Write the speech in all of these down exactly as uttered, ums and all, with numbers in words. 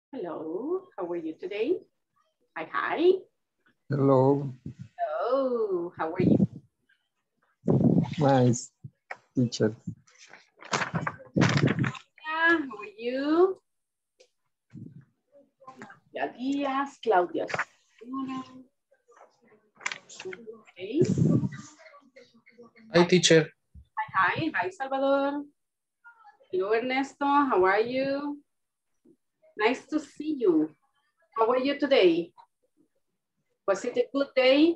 Hello, how are you today? Hi, hi. Hello, Oh, how are you? nice teacher. Yeah, how are you? Claudia Díaz, Claudia. Okay. Hi, teacher. Hi, hi, Salvador. Hello, Ernesto, how are you? Nice to see you. How are you today? Was it a good day?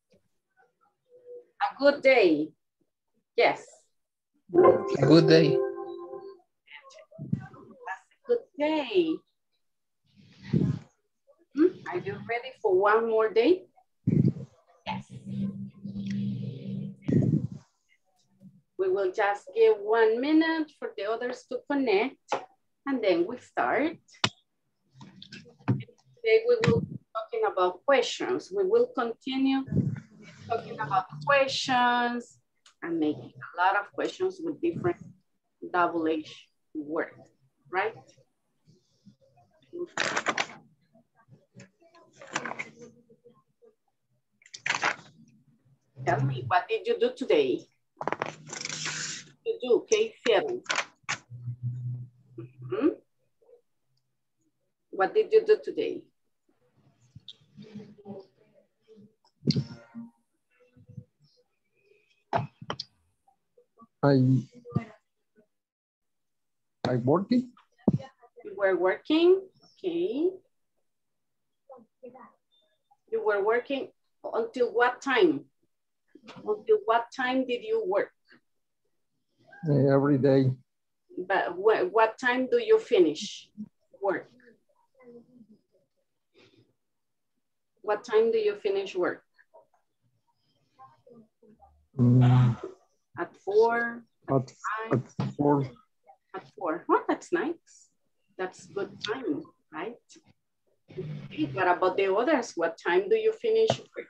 A good day. Yes. Good day. That's a good day. Hmm? Are you ready for one more day? Yes. We will just give one minute for the others to connect and then we start. Today we will be talking about questions. We will continue talking about questions and making a lot of questions with different double H words, right? Tell me, what did you do today? You do, ¿qué hicieron? Hmm? What did you do today? I I working. You were working, okay. You were working until what time? Until what time did you work? Uh, every day. But wh what time do you finish work? What time do you finish work? Mm, At four, at, at, five, at four. at four. Oh, that's nice. That's good time, right? Okay, what about the others? What time do you finish work?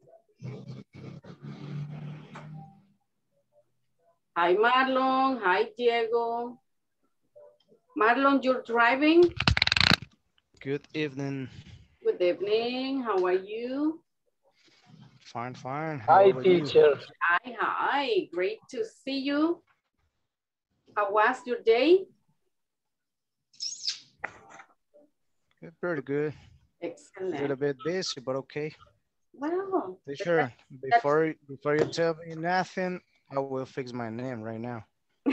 Hi, Marlon. Hi, Diego. Marlon, you're driving? Good evening. Good evening. How are you? Fine, fine. How Hi, about you? teacher. Hi, hi. Great to see you. How was your day? Good, pretty good. A Excellent. little bit busy, but okay. Well, Teacher, before before you tell me nothing, I will fix my name right now.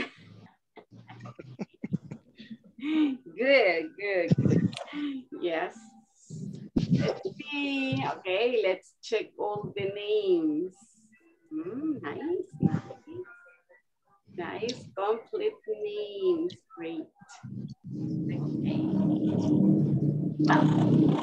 good, good, good. Yes. Let's see. Okay, let's check all the names. Mm, nice, nice. Nice, complete names. Great. Okay. Well,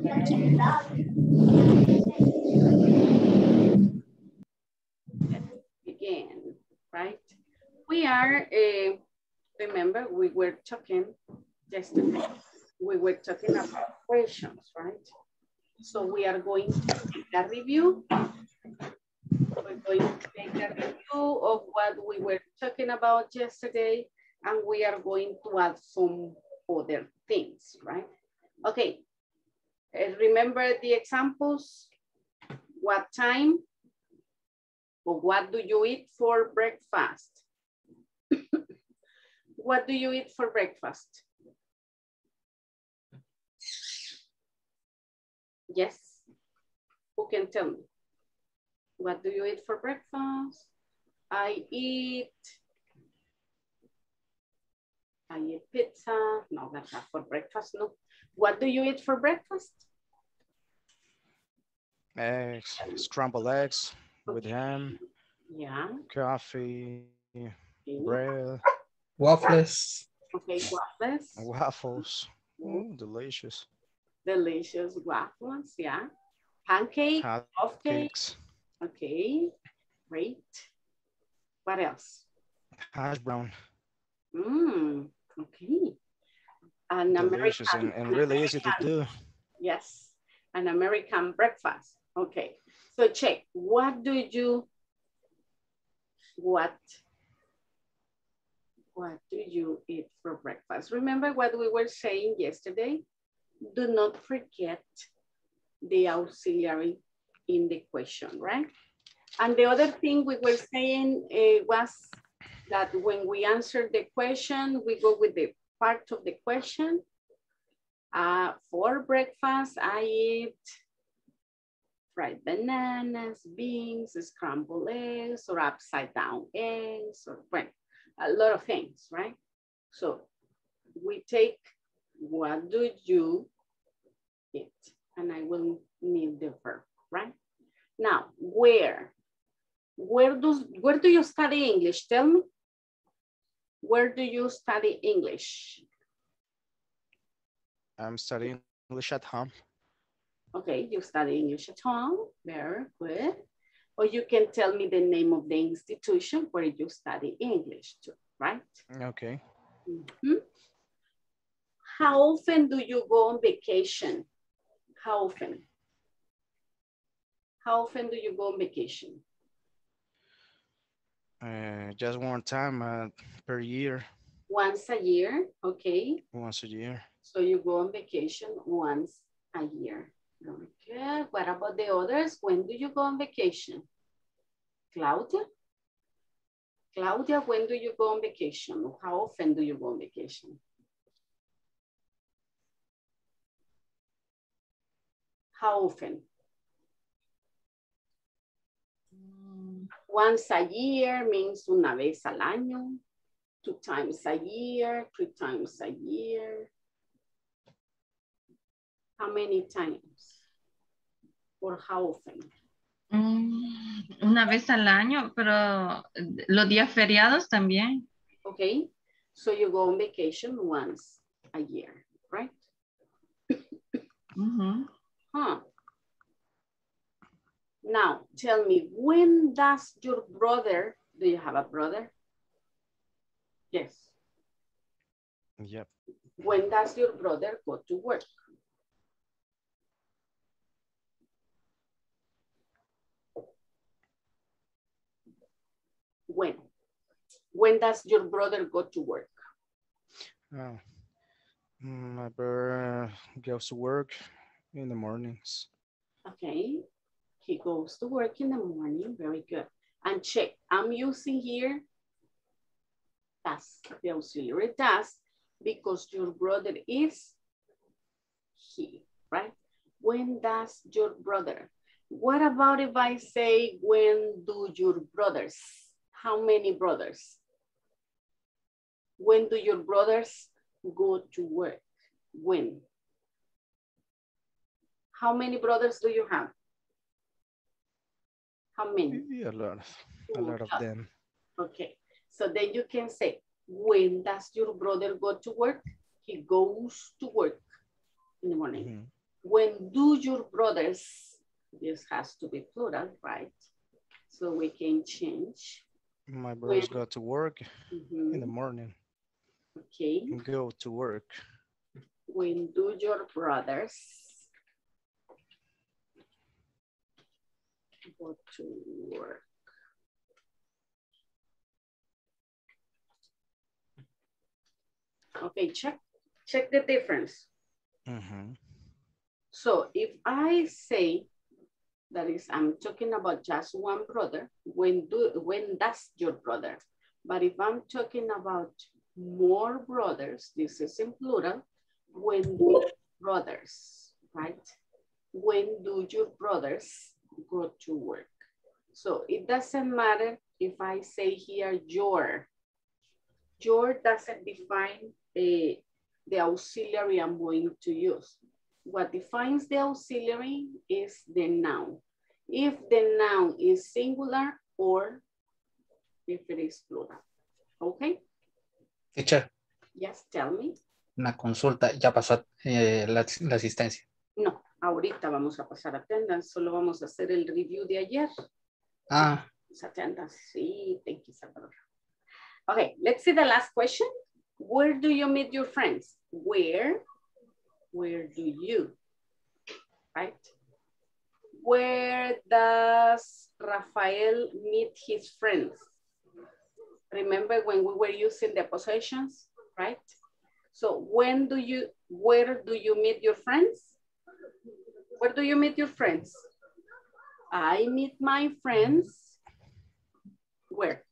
let's begin, right? We are, uh, remember, we were talking yesterday, we were talking about questions, right? So we are going to take a review. We're going to take a review of what we were talking about yesterday, and we are going to add some other things, right? Okay, uh, remember the examples? What time? Or what do you eat for breakfast? What do you eat for breakfast? Yes, who can tell me? What do you eat for breakfast? I eat, I eat pizza. No, that's not for breakfast, no. What do you eat for breakfast? Eggs, scrambled eggs with ham, Yeah. coffee, Okay, bread, Waffles. okay, waffles. waffles. Mm, delicious. Delicious waffles, yeah. Pancake, Hot off cake. cakes, Okay, great. What else? hash brown. Mmm, okay. An Delicious American, and, and an really easy to American, do. yes, an American breakfast. Okay, so check. What do you, what, what do you eat for breakfast? Remember what we were saying yesterday? do not forget the auxiliary in the question, right? And the other thing we were saying uh, was that when we answer the question, we go with the part of the question. Uh, for breakfast, I eat fried bananas, beans, scrambled eggs, or upside down eggs, or well, a lot of things, right? So we take, what do you eat? And I will need the verb, right? Now, where? Where do, where do you study English? Tell me. Where do you study English? I'm studying English at home. Okay, you study English at home. Very good. Or you can tell me the name of the institution where you study English too, right? Okay. Mm-hmm. How often do you go on vacation? How often? How often do you go on vacation? Uh, just one time uh, per year. Once a year, okay. Once a year. So you go on vacation once a year. Okay, what about the others? When do you go on vacation? Claudia? Claudia, when do you go on vacation? How often do you go on vacation? How often? Once a year means una vez al año, two times a year, three times a year. How many times? Or how often? Mm, una vez al año, pero los días feriados también. Okay, so you go on vacation once a year, right? Mm-hmm. Huh. Now, tell me, when does your brother, do you have a brother? Yes. Yep. When does your brother go to work? When? When does your brother go to work? Oh. My brother goes to work in the mornings. Okay. He goes to work in the morning. Very good. And check, I'm using here does, the auxiliary does, because your brother is he, right? When does your brother? What about if I say, when do your brothers? How many brothers? When do your brothers go to work? When? How many brothers do you have? How many? Yeah, a lot, a lot of them. Okay, so then you can say, when does your brother go to work? He goes to work in the morning. Mm-hmm. When do your brothers, this has to be plural, right? So we can change. My brothers when, go to work mm-hmm. in the morning. Okay. Go to work. When do your brothers go to work? Okay, check, check the difference. Mm-hmm. So if I say, that is, I'm talking about just one brother, when do, when does your brother? But if I'm talking about more brothers, this is in plural, when do brothers, right? When do your brothers go to work? So it doesn't matter if I say here your. Your doesn't define uh, the auxiliary I'm going to use. What defines the auxiliary is the noun. If the noun is singular or if it is plural. Okay? Teacher. Yes, tell me. Una consulta, ya pasó eh, la, la asistencia. No, ahorita vamos a pasar attendance, solo vamos a hacer el review de ayer. Ah. Attendance, sí, thank you, Salvador. Okay, let's see the last question. Where do you meet your friends? Where, where do you, right? Where does Rafael meet his friends? Remember when we were using the possessions, right? So when do you, where do you meet your friends? Where do you meet your friends? I meet my friends. Where?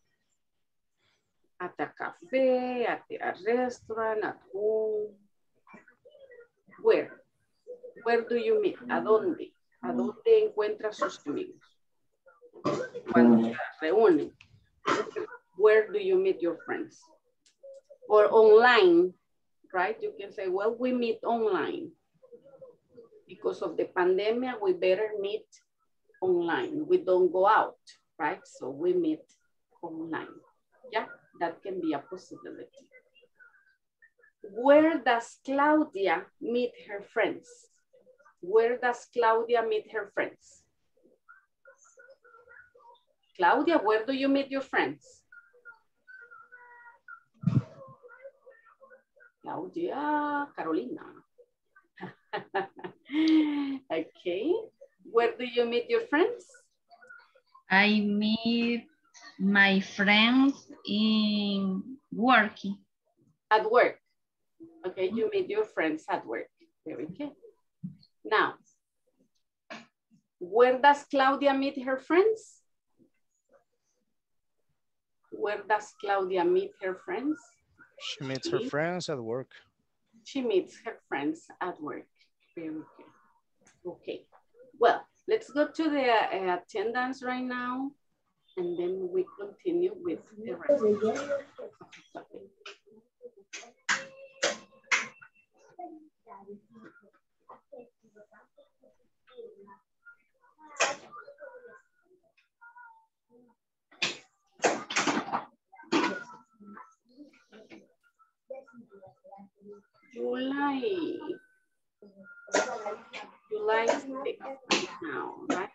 At a cafe, at a restaurant, at home. Where? Where do you meet? ¿A dónde? ¿A dónde encuentra sus amigos? Cuando se reúnen. Where do you meet your friends? Or online, right? You can say, well, we meet online. Because of the pandemic, we better meet online. We don't go out, right? So we meet online. Yeah, that can be a possibility. Where does Claudia meet her friends? Where does Claudia meet her friends? Claudia, where do you meet your friends? Claudia, Carolina. Okay. Where do you meet your friends? I meet my friends in working. At work. Okay, you meet your friends at work. Very good. Now, where does Claudia meet her friends? Where does Claudia meet her friends? She meets her friends at work. She meets her friends at work. Very good. Okay. Well, let's go to the uh, attendance right now, and then we continue with the rest. Okay. July, July sixth now, right?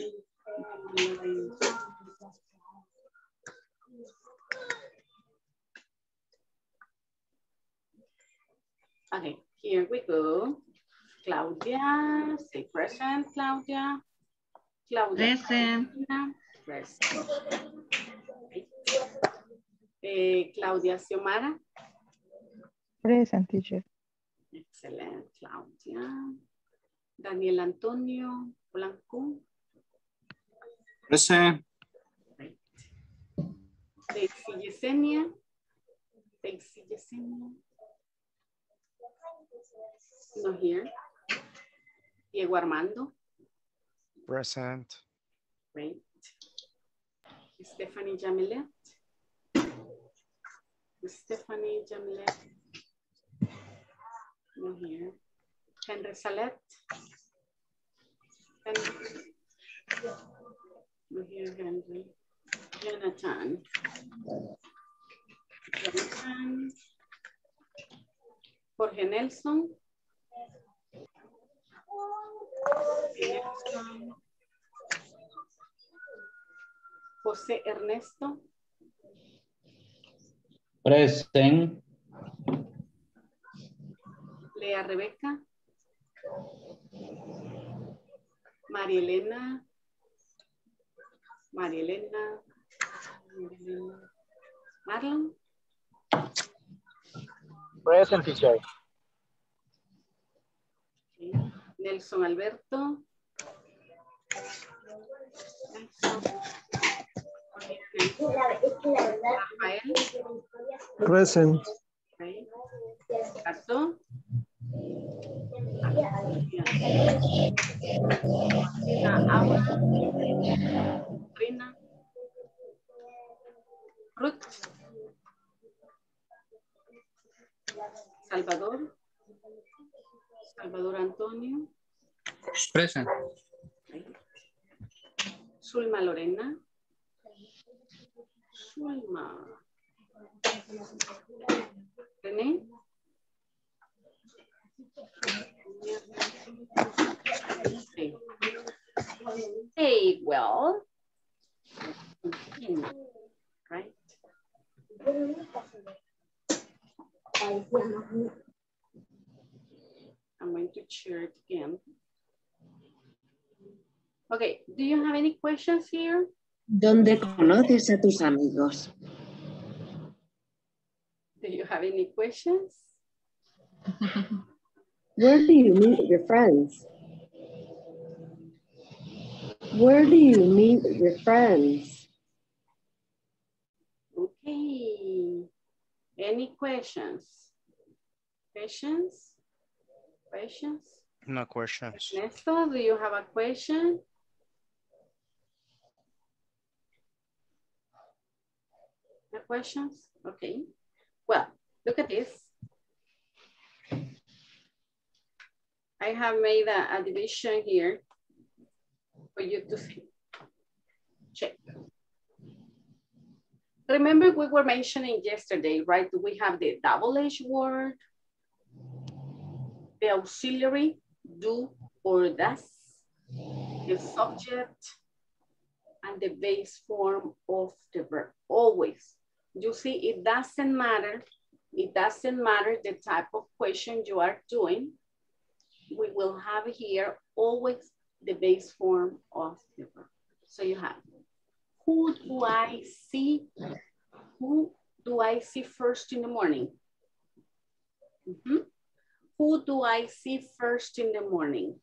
Okay, here we go. Claudia, say present, Claudia. Claudia. Present. Present. Okay. Eh, Claudia Xiomara. Present, teacher. Excellent, Claudia. Daniel Antonio Blanco. Present. Right. Daisy Yesenia. Daisy Yesenia. No here. Diego Armando. Present. Great. Stephanie Jamilet. Stephanie Jamilet. No here. Henry Salet. Henry. No here, Henry. Jonathan. Jonathan. Jorge Nelson. Nelson. José Ernesto. Present. Lea Rebeca. María Elena. María Elena. Marlon. Present, teacher. Okay. Nelson Alberto. Nelson. Rafael. Present. Okay. Ricardo. Trina. Ruth. Salvador. Salvador Antonio. Present. Okay. Zulma Lorena. Zulma. René. Okay. Hey, well, right? I'm going to share it again. Okay, do you have any questions here? ¿Dónde conoces a tus amigos? Do you have any questions? Where do you meet your friends? Where do you meet your friends? Okay. Any questions? Questions? Questions? No questions. Ernesto, do you have a question? No questions? Okay. Well, look at this. I have made a, a division here for you to see. Check. Remember we were mentioning yesterday, right? We have the double H word, the auxiliary, do or does, the subject, and the base form of the verb, always. You see, it doesn't matter, it doesn't matter the type of question you are doing, we will have here always the base form of the verb. So you have, who do I see? Who do I see first in the morning? Mm-hmm. Who do I see first in the morning?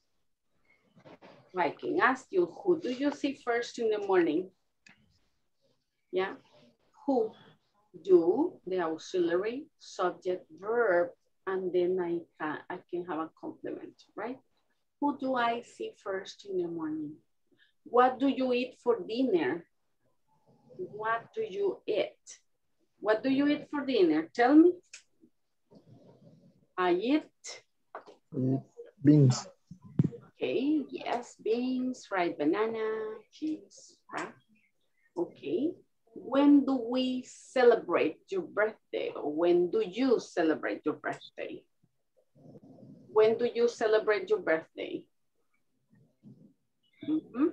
I can ask you, who do you see first in the morning? Yeah, who, do, the auxiliary, subject, verb, and then I can, I can have a complement, right? Who do I see first in the morning? What do you eat for dinner? What do you eat? What do you eat for dinner? Tell me. I eat. Beans. Okay, yes, beans, fried banana, cheese, right? Okay. When do we celebrate your birthday? Or when do you celebrate your birthday? When do you celebrate your birthday? Mm-hmm.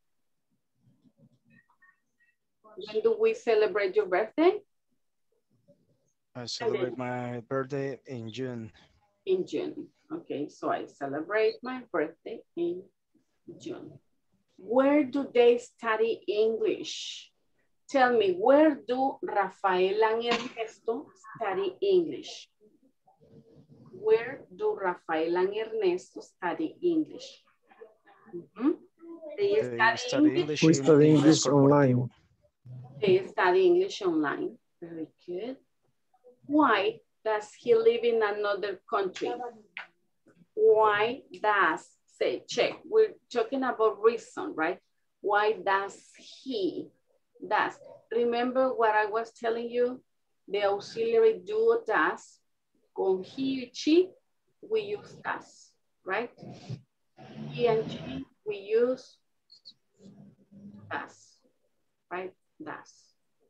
When do we celebrate your birthday? I celebrate my birthday in June. In June. Okay, so I celebrate my birthday in June. Where do they study English? Tell me, where do Rafael and Ernesto study English? Where do Rafael and Ernesto study English? Mm-hmm. They, They study, study English. English We in, study in English Escort online. They study English online. Very good. Why does he live in another country? Why does, say, check. We're talking about reason, right? Why does he, does. Remember what I was telling you? The auxiliary do or does. Con he or she, we use does, right? He and she, we use does, right? Does.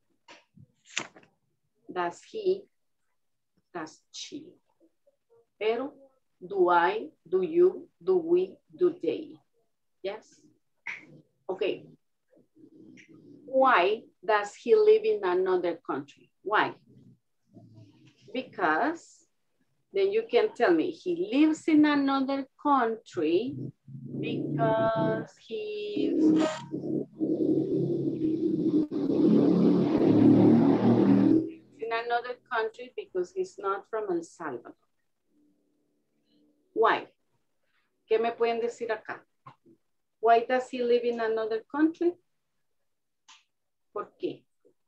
Does he, does she. Pero, do I, do you, do we, do they. Yes? Okay. Why does he live in another country? Why? Because then you can tell me he lives in another country because he's in another country because he's not from El Salvador. Why? ¿Qué me pueden decir acá? Why does he live in another country? ¿Por qué?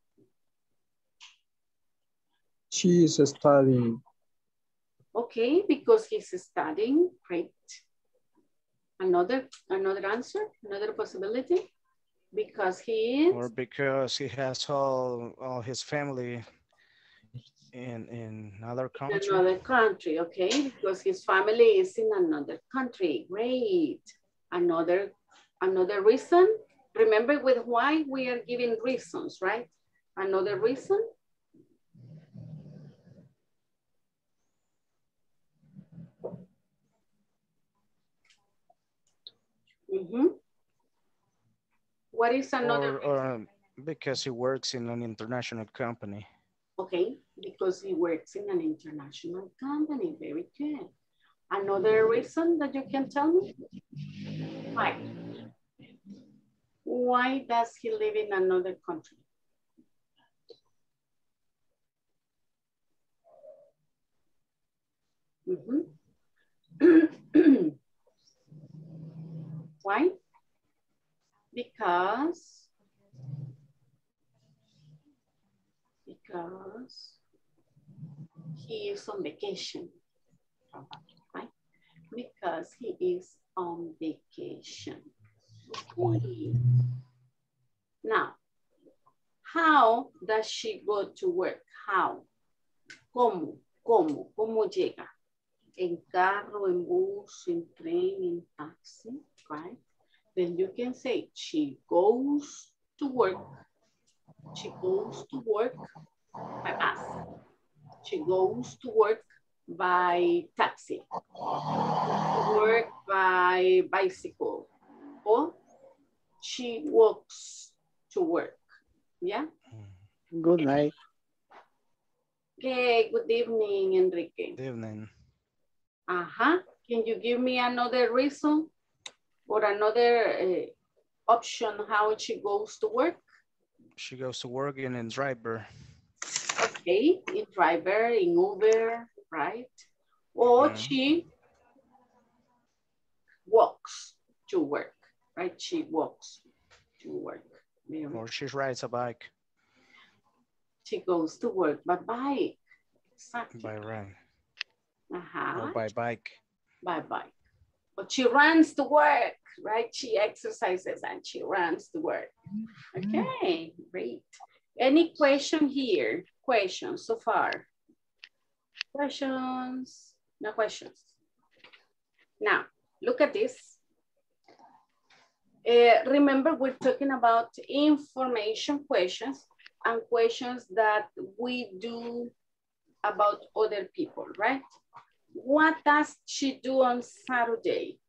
She is studying. Okay, because he's studying. Great. Another, another answer, another possibility. Because he is. Or because he has all, all his family in, in another country. In another country, okay, because his family is in another country. Great. Another, another reason. Remember with why we are giving reasons, right? Another reason. Mm-hmm. What is another or, or um, because he works in an international company. Okay, because he works in an international company. Very good. Another reason that you can tell me? Why? Why does he live in another country? Mhm. Why? Because, because he is on vacation, right? Because he is on vacation. Okay. Now, how does she go to work? How? ¿Cómo? ¿Cómo? ¿Cómo llega? En carro, en bus, en tren, en taxi, right? Then you can say she goes to work. She goes to work by bus. She goes to work by taxi. Work by bicycle. Or she walks to work. Yeah? Good night. Okay, good evening, Enrique. Good evening. Uh-huh. Can you give me another reason or another uh, option how she goes to work? She goes to work in a driver. Okay, in driver, in Uber, right? Or Mm. she walks to work, right? She walks to work. Very Or she rides a bike She goes to work by bike. Exactly. by run Uh-huh. or by bike. By bike. But she runs to work, right? She exercises and she runs to work. Okay, great. Any question here? Questions so far? Questions? No questions. Now, look at this. Uh, remember, we're talking about information questions and questions that we do about other people, right? What does she do on Saturday?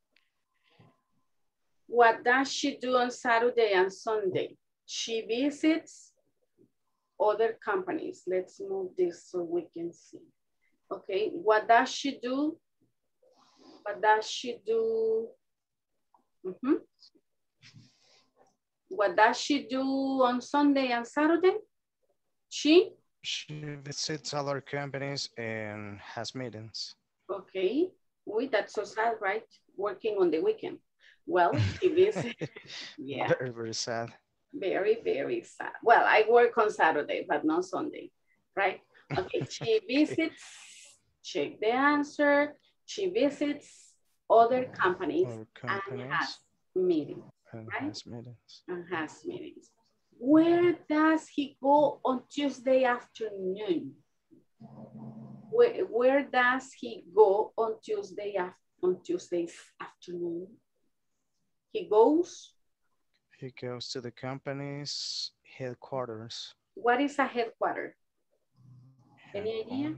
What does she do on Saturday and Sunday? She visits other companies. Let's move this so we can see. Okay, what does she do? What does she do? Mm-hmm. What does she do on Sunday and Saturday? She? She visits other companies and has meetings. Okay, Uy, that's so sad, right? Working on the weekend. Well, she visits, yeah. Very, very sad. Very, very sad. Well, I work on Saturday, but not Sunday, right? Okay, she visits, check the answer. She visits other companies, Other and companies has meetings, and right? has meetings. And has meetings. Where does he go on Tuesday afternoon? Where, where does he go on Tuesday af on Tuesday afternoon? He goes. He goes to the company's headquarters. What is a headquarter? Any idea?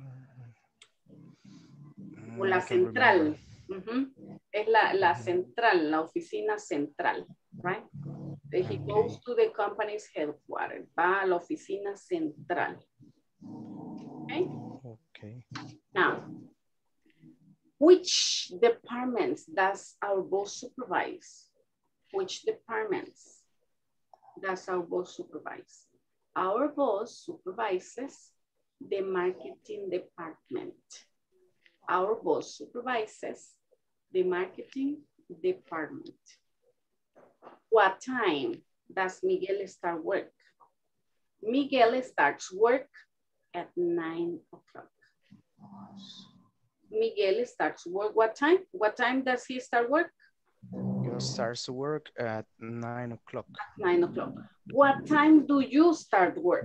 O la I can't central. remember. Uh-huh. Es la, la Mhm. central, la oficina central, right? He Okay. goes to the company's headquarters. Va a la oficina central. Okay? Okay. Now, which departments does our boss supervise? Which departments does our boss supervise? Our boss supervises the marketing department. Our boss supervises the marketing department. What time does Miguel start work? Miguel starts work at nine o'clock. Miguel starts work, what time? What time does he start work? He starts to work at nine o'clock. Nine o'clock. What time do you start work?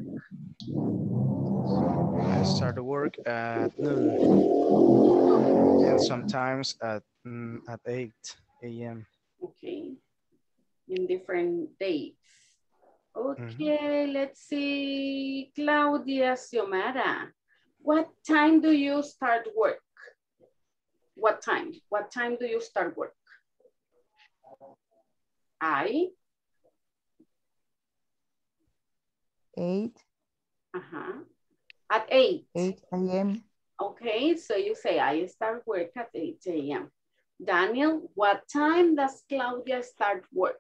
I start to work at noon and sometimes at mm, at eight A M Okay, in different days. Okay, Mm-hmm. let's see, Claudia Xiomara. What time do you start work? What time? What time do you start work? I? Eight, Uh-huh. At eight. eight A M. Okay, so you say I start work at eight A M Daniel, what time does Claudia start work?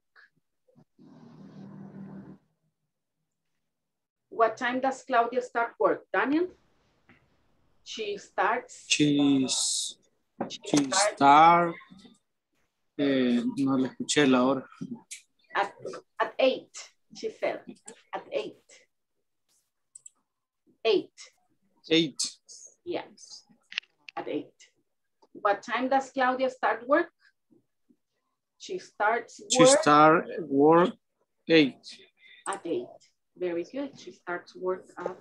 What time does Claudia start work, Daniel? She starts. She's, She she starts start. Eh, no le escuché la hora. at, at eight, she said. At eight. Eight. Eight. Yes. At eight. What time does Claudia start work? She starts She work start work eight. at eight. Very good. She starts work at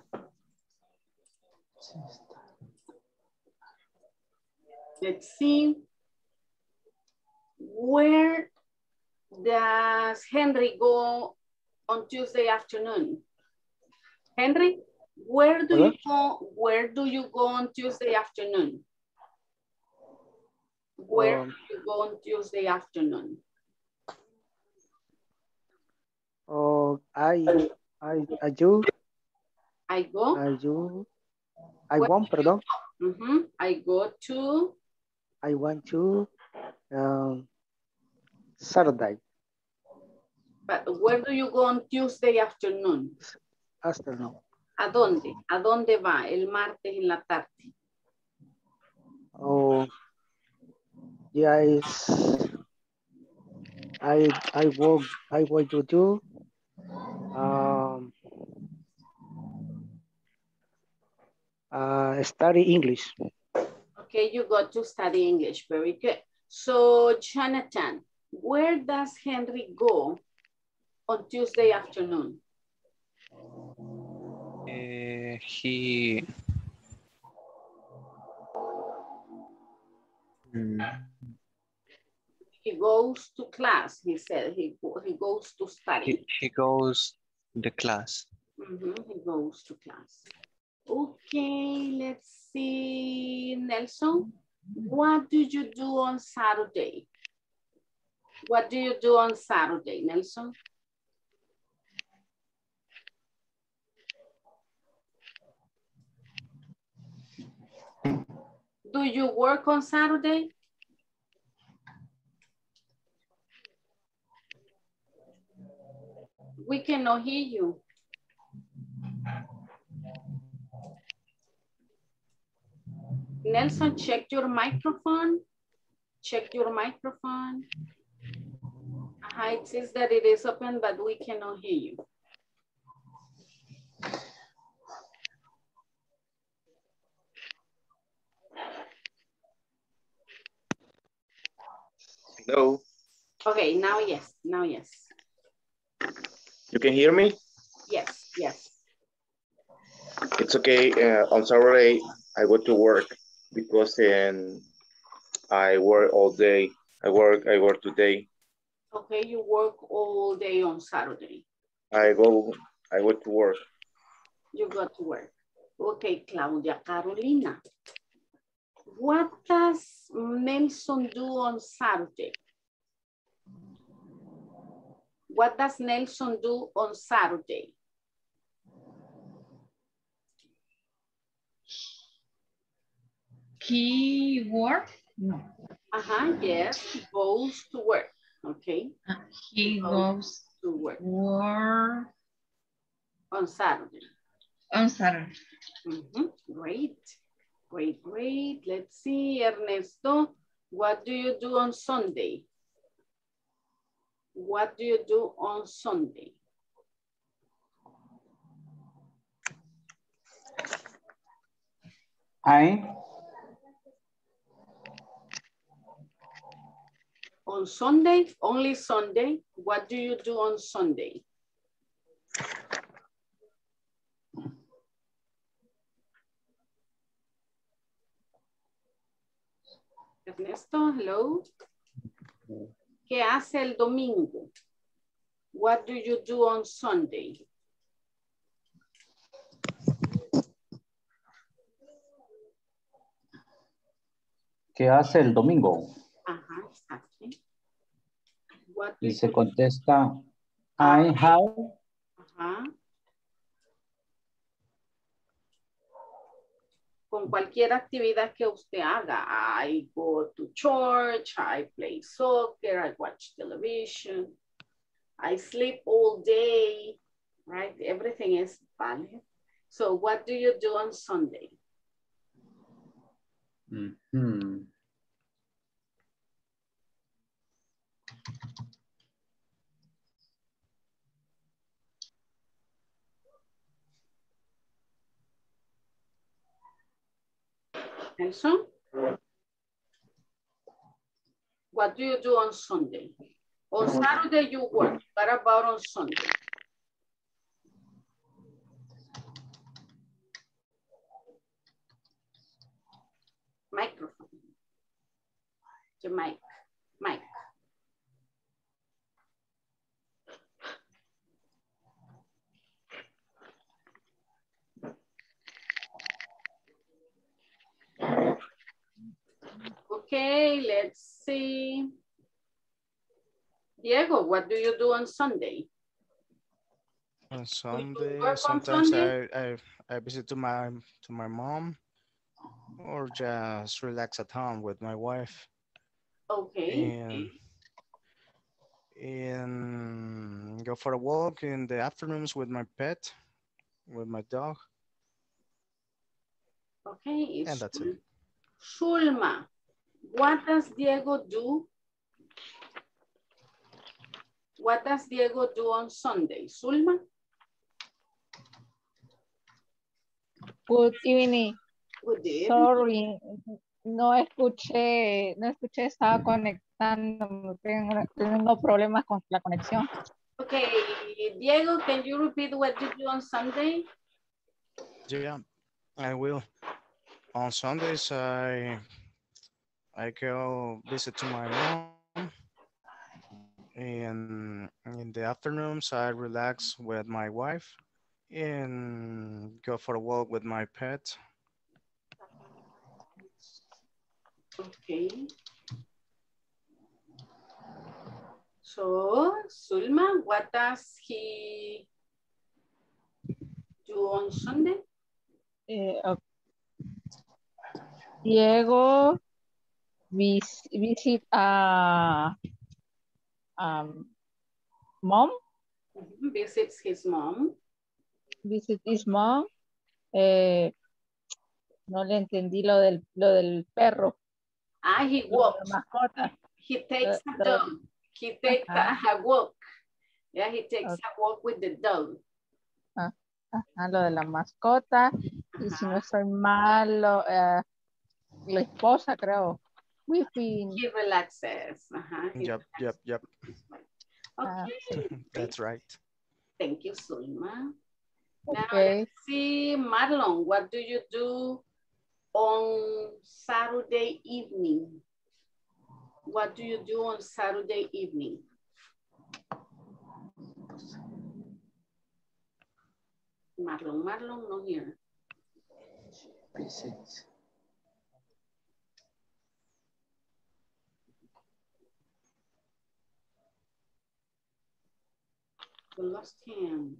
let's see. Where does Henry go on Tuesday afternoon? Henry, where do Hello? you go? Where do you go on Tuesday afternoon? Where Um, do you go on Tuesday afternoon? oh, I, I, I do, I go. I do, I Where want, do you perdón, go? Mhm. I go to I want to, um, Saturday, but where do you go on Tuesday afternoon? afternoon. ¿A dónde? ¿A dónde va el martes en la tarde? Oh, yeah, it's, I, I work, I want to do, um, uh, study English. Okay, you go to study English. Very good. So, Jonathan, where does Henry go on Tuesday afternoon? Uh, he mm, He goes to class, he said. He, go- he goes to he, study. he goes the class. Mhm, he goes to class. Okay, let's see. Nelson, what do you do on Saturday? What do you do on Saturday, Nelson? Do you work on Saturday? We cannot hear you. Nelson, check your microphone. Check your microphone. Uh-huh, it says that it is open, but we cannot hear you. Hello, Okay, now yes, now yes. you can hear me? Yes, yes. It's okay. Uh, on Saturday, I go to work because um, I work all day. I work. I work today. Okay, you work all day on Saturday. I go. I go to work. You go to work. Okay, Claudia Carolina. What does Nelson do on Saturday? What does Nelson do on Saturday? He work? No. Uh-huh, yes, he goes to work, okay? Uh, He goes to work work on Saturday. on Saturday. Mhm, great, great, great. Let's see, Ernesto, what do you do on Sunday? What do you do on Sunday? I On Sunday, only Sunday, what do you do on Sunday? Ernesto, hello. ¿Qué hace el domingo? What do you do on Sunday? ¿Qué hace el domingo? Ajá, exacto. What do Y you se do? contesta, I have. Ajá. Con cualquier actividad que usted haga. I go to church, I play soccer, I watch television, I sleep all day, right? Everything is valid. So what do you do on Sunday? Mhm. Nelson? What do you do on Sunday? On Saturday you work. What about on Sunday? Microphone. The mic. Mic. Okay, let's see. Diego, what do you do on Sunday? On Sunday, work on sometimes Sunday? I, I I visit to my to my mom, or just relax at home with my wife. Okay. And and go for a walk in the afternoons with my pet, with my dog, Okay. and that's it. Shulma, what does Diego do? What does Diego do on Sunday? Zulma? Good evening. Good evening. Sorry, no escuché, no escuché, estaba conectando, tengo, tengo problemas con la conexión. Okay, Diego, can you repeat what you do on Sunday? Yeah, I will. On Sundays, I I go visit to my mom. And in the afternoons, I relax with my wife and go for a walk with my pet. Okay. So, Zulma, what does he do on Sunday? Eh, okay. Diego vis visit a um, mom. Mm-hmm. Visits his mom. Visit his mom. Eh, no le entendí lo del, lo del perro. Ah, he walks. Mascota. He takes Lo, a lo, dog. He takes a, a walk. Yeah, he takes okay. a walk with the dog. Ah, ajá, lo de la mascota. Ajá. Y si no estoy mal, lo, uh, la esposa, creo. Wifi. He relaxes. Uh-huh. He Yep, relaxes. yep, yep. Okay. That's right. Thank you, Zulma. Okay. Now let's see, Marlon, what do you do on Saturday evening? What do you do on Saturday evening? Marlon, Marlon, no here. Visits. We lost him.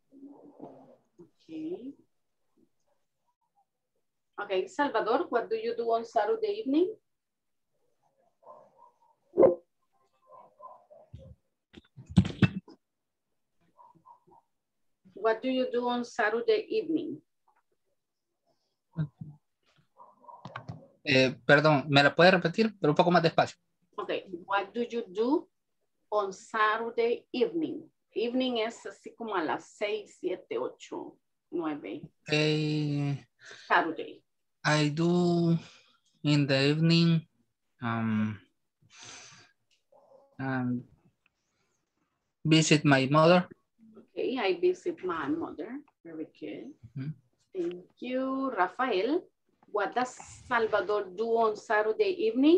Okay. Okay, Salvador, what do you do on Saturday evening? What do you do on Saturday evening? Eh, perdón, ¿me la puede repetir? Pero un poco más despacio. Okay, what do you do on Saturday evening? Evening es así como a las seis, siete, ocho, nueve. Okay. Saturday. I do in the evening um, um, visit my mother. Okay, I visit my mother. Very good. Mm-hmm. Thank you, Rafael. What does Salvador do on Saturday evening?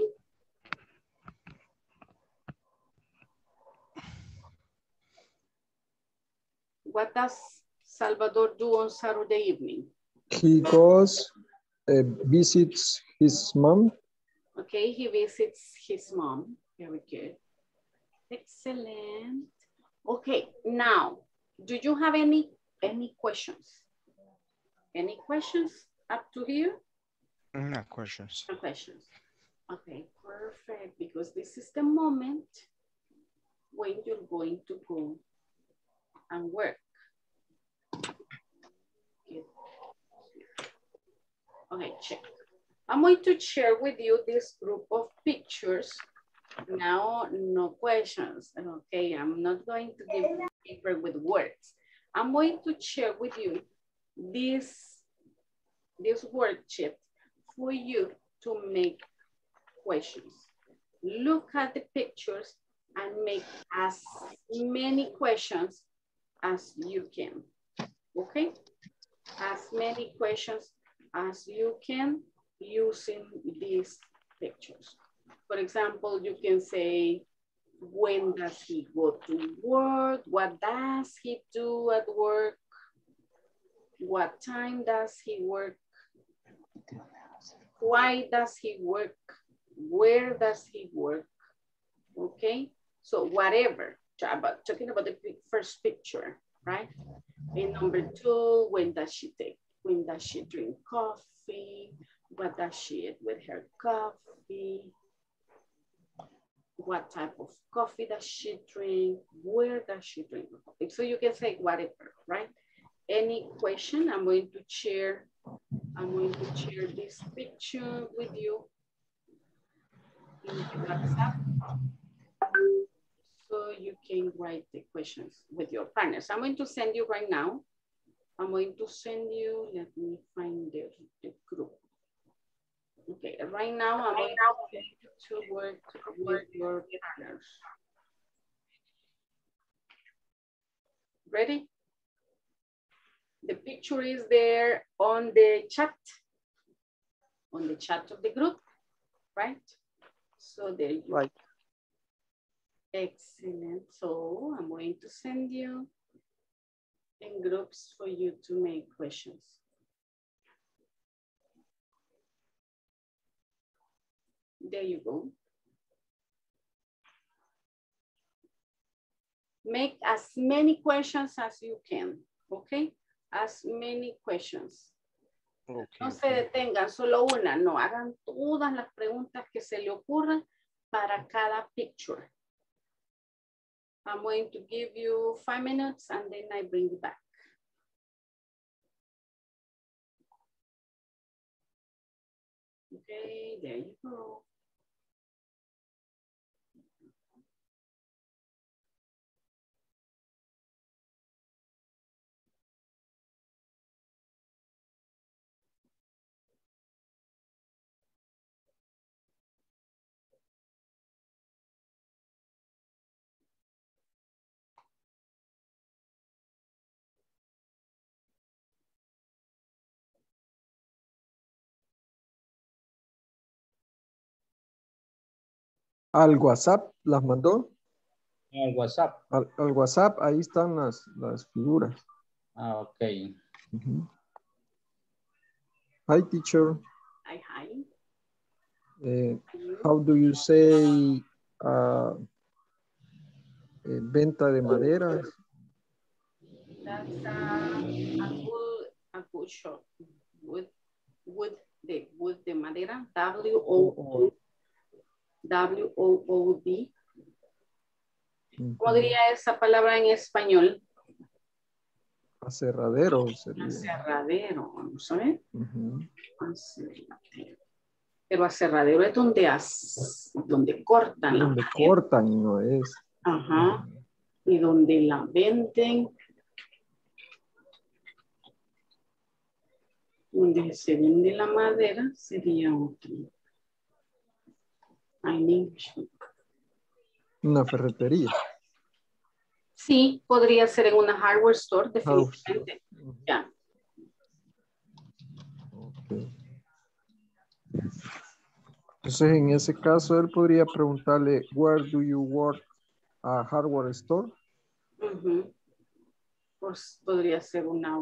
What does Salvador do on Saturday evening? He goes, uh, visits his mom. Okay, he visits his mom. Very good. Excellent. Okay, now, do you have any, any questions? Any questions up to here? No questions. No questions. Okay, perfect. Because this is the moment when you're going to go and work. Good. Okay, check. I'm going to share with you this group of pictures. Now, no questions. Okay, I'm not going to give you paper with words. I'm going to share with you this, this worksheet for you to make questions. Look at the pictures and make as many questions as you can. Okay? As many questions as you can using these pictures. For example, you can say, when does he go to work? What does he do at work? What time does he work? Why does he work? Where does he work? Okay, so whatever, about, talking about the first picture, right? And number two, when does she take, when does she drink coffee? What does she eat with her coffee? What type of coffee does she drink? Where does she drink coffee? So you can say whatever, right? Any question, I'm going to share, I'm going to share this picture with you in WhatsApp. So you can write the questions with your partners. I'm going to send you right now. I'm going to send you, let me find the, the group. Okay, right now I'm going to work with your partners. Ready? The picture is there on the chat, on the chat of the group, right? So there you go. Right. Excellent. So I'm going to send you in groups for you to make questions. There you go. Make as many questions as you can, okay? As many questions. Okay, no se detengan, solo una, no, hagan todas las preguntas que se le ocurran para cada picture. I'm going to give you five minutes and then I bring you back. Okay, there you go. Al WhatsApp las mandó. Al WhatsApp. Al, al WhatsApp, ahí están las, las figuras. Ah, ok. Uh-huh. Hi, teacher. Hi, hi. Uh, how do you say uh, eh, venta de madera? That's uh, a good, a good shop. Wood, wood, the wood de madera. W O O W O O D. ¿Cómo diría esa palabra en español? Aserradero sería. Aserradero, vamos a ver. Uh-huh. Aserradero. Pero aserradero es donde, as, donde cortan. Donde cortan, no es. Ajá. Y donde la venden. Donde se vende la madera sería otro. Una ferretería. Sí, podría ser en una hardware store, definitivamente. Hardware. Ya. Okay. Entonces, en ese caso, él podría preguntarle, where do you work a hardware store? Uh-huh. Pues podría ser una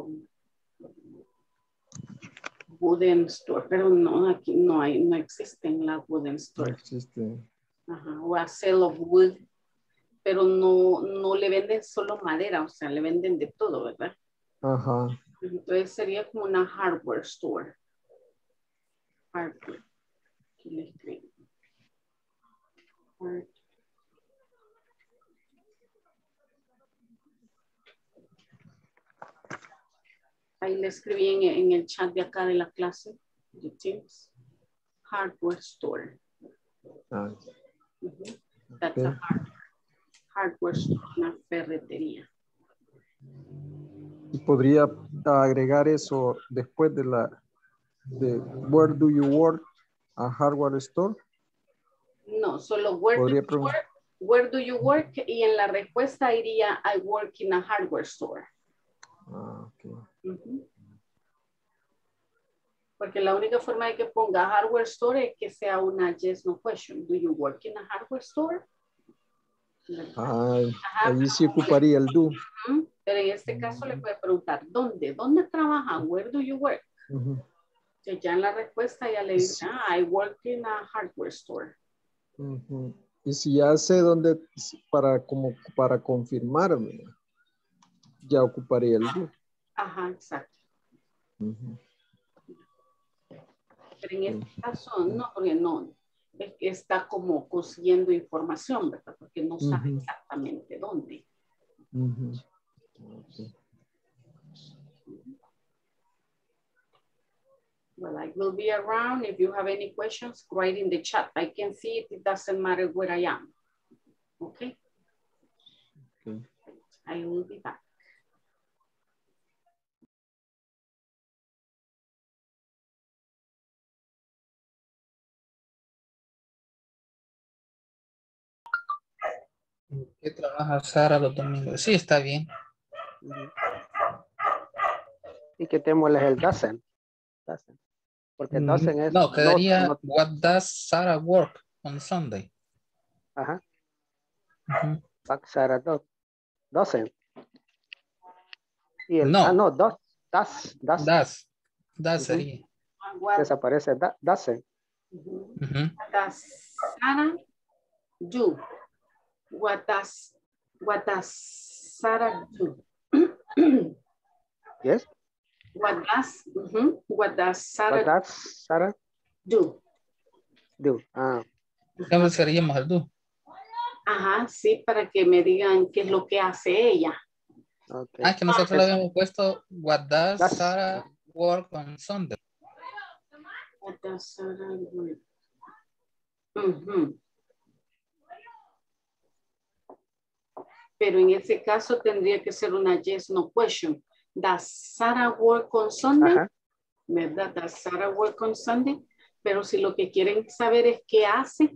wooden store, pero no, aquí no hay, no existen las wooden store. No existe. Ajá, o a sale of wood, pero no, no le venden solo madera, o sea, le venden de todo, ¿verdad? Ajá. Entonces sería como una hardware store. Hardware. Aquí le escribo. Hardware. Ahí le escribí en, en el chat de acá de la clase de Teams. hardware store. Ah, Mhm. That's okay. a hardware, hardware store, una ferretería. Y podría agregar eso después de la de where do you work? A hardware store. No, solo where do Podría you preguntar. work? Where do you work? Y en la respuesta iría I work in a hardware store. Ah, okay. Ujú. Porque la única forma de que ponga hardware store es que sea una yes no question. Do you work in a hardware store? Ah, Ajá. allí sí ocuparía el do. Ujú. Pero en este caso le puede preguntar, ¿dónde? ¿Dónde trabajan? Where do you work? Ujú. Que ya en la respuesta ya le dice, ah, I work in a hardware store. Ujú. Y si ya sé dónde, para, como, para confirmarme, ya ocuparía el do. Ajá, exacto. Ujú. Pero en este caso no, porque no, es que está como consiguiendo información, ¿verdad? Porque no sabe Ujú. exactamente dónde. Ujú. Okay. Well, I will be around. If you have any questions, write in the chat. I can see it. It doesn't matter where I am. Okay? Okay. I will be back. ¿Qué trabaja Sara los domingos? Sí, está bien. Ujú. Y quitémosles el doesn't. doesn't. Porque Mm, doesn't es No, no, quedaría no. what does Sarah work on Sunday? Ajá. Ujú. What Sarah do- doesn't. Y el, No. ah, no, dos, das, das. Does. Does Ujú. sería. What, Desaparece, da, doesn't. mhm. Ujú. What does Sarah do? What does, what does Sarah do? Yes. What does, mhm. What does Sarah What does Sarah do? do? Ah, ¿Cómo seríamos el do? Ajá, sí, para que me digan qué es lo que hace ella. ok. Ah, que nosotros le habíamos puesto what does Das. Sarah work on Sunday? What does Sarah do? Ujú. Pero en ese caso tendría que ser una yes, no question. Does Sarah work on Sunday? Ajá. ¿Verdad? Does Sarah work on Sunday? Pero si lo que quieren saber es qué hace,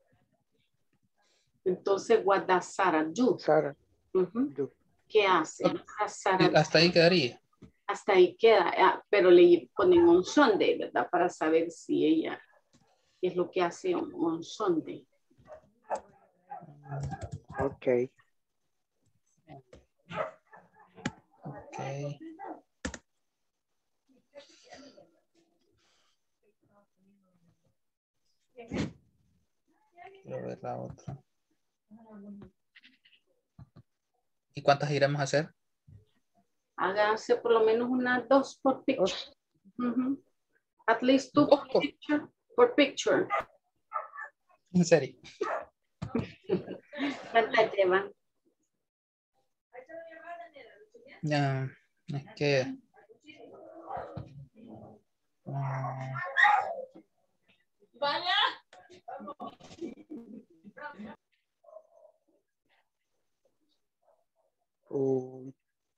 entonces, what does Sarah do? Sarah Ujú. do. ¿Qué hace? What does Sarah Y hasta ahí quedaría. Hasta ahí queda, ah, pero le ponen on Sunday, ¿verdad? Para saber si ella, qué es lo que hace on, on Sunday. Ok. Ok. Quiero ver la otra. ¿Y cuántas iremos a hacer? Háganse por lo menos unas dos por picture. Dos. Ujú. At least two Dos por por- picture. Por picture. En serio. ¿Cuántas llevan? Ya, es que. mm, Um,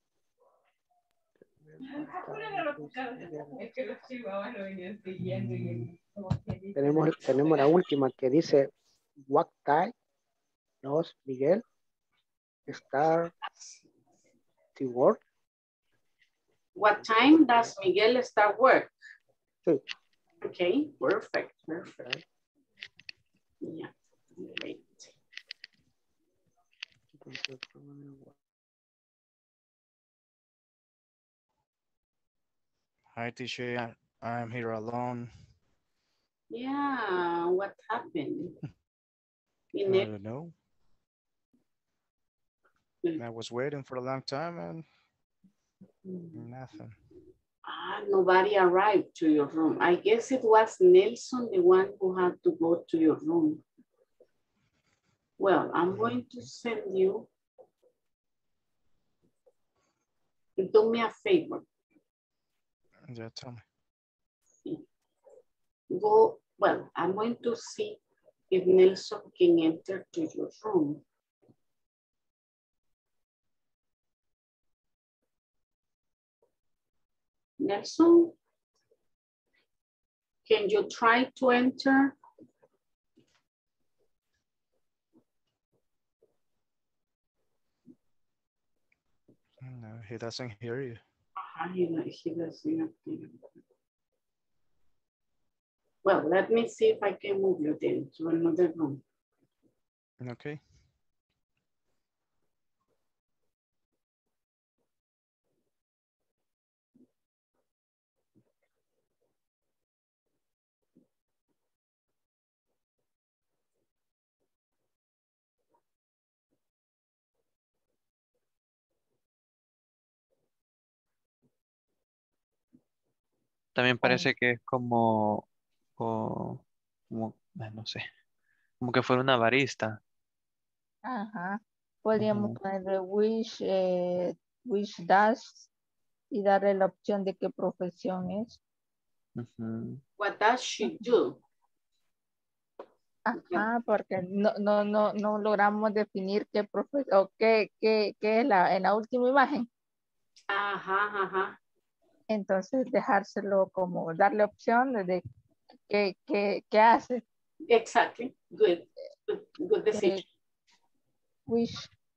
tenemos, tenemos la última que dice what time does Miguel start to work? What time does Miguel start work? Sí. Okay, perfect, perfect. Yeah, great. Hi, teacher. I'm here alone. Yeah, what happened? I In it, don't know. I was waiting for a long time and nothing. ah, nobody arrived to your room. I guess it was Nelson, the one who had to go to your room. Well, I'm going to send you. Do me a favor. Yeah, tell me. Go Well, I'm going to see if Nelson can enter to your room. Nelson, can you try to enter? No, he doesn't hear you. Uh, he, he doesn't. Well, let me see if I can move you then to another room. Okay. También parece que es como, o- como, eh, no sé, como que fuera una barista. Ajá. Podríamos Ujú. ponerle wish, eh, wish dash y darle la opción de qué profesión es. Ujú. What does she do? Ajá, porque no, no, no, no logramos definir qué profesión o qué, qué, qué es la, en la última imagen. Ajá, ajá. Entonces dejárselo como darle opción de qué, qué, qué hace. Exactly. Good. Good, good decision. Eh, wish.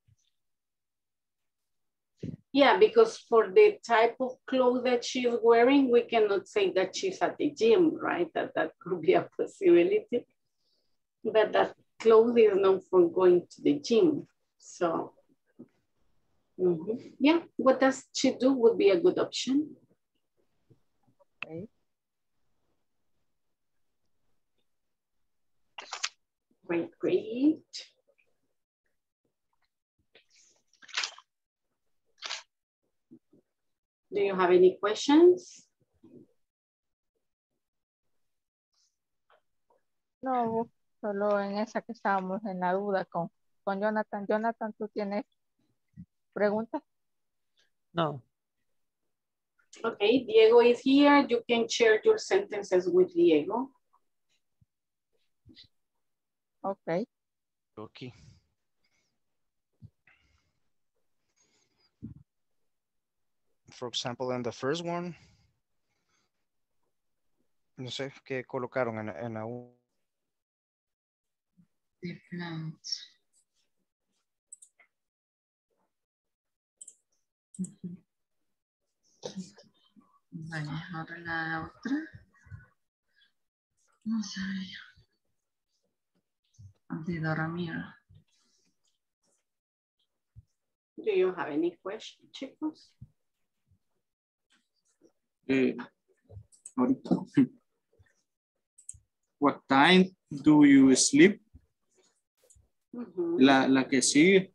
Yeah, because for the type of clothes that she's wearing, we cannot say that she's at the gym, right? That that could be a possibility. But that clothes is known for going to the gym. So, mm-hmm. Yeah, what does she do would be a good option. Okay. Great, great. Do you have any questions? No, solo en esa que estábamos en la duda con, con Jonathan. Jonathan, ¿tú tienes preguntas? No. Okay, Diego is here. You can share your sentences with Diego. Okay. Okay. For example, in the first one, no sé qué colocaron en, en la U. The plants. Ujú. Vale, ahora la otra. Vamos a ver. De Doramir. Do you have any questions, chicos? Eh, ahorita. What time do you sleep? Uh-huh. La, la que sigue.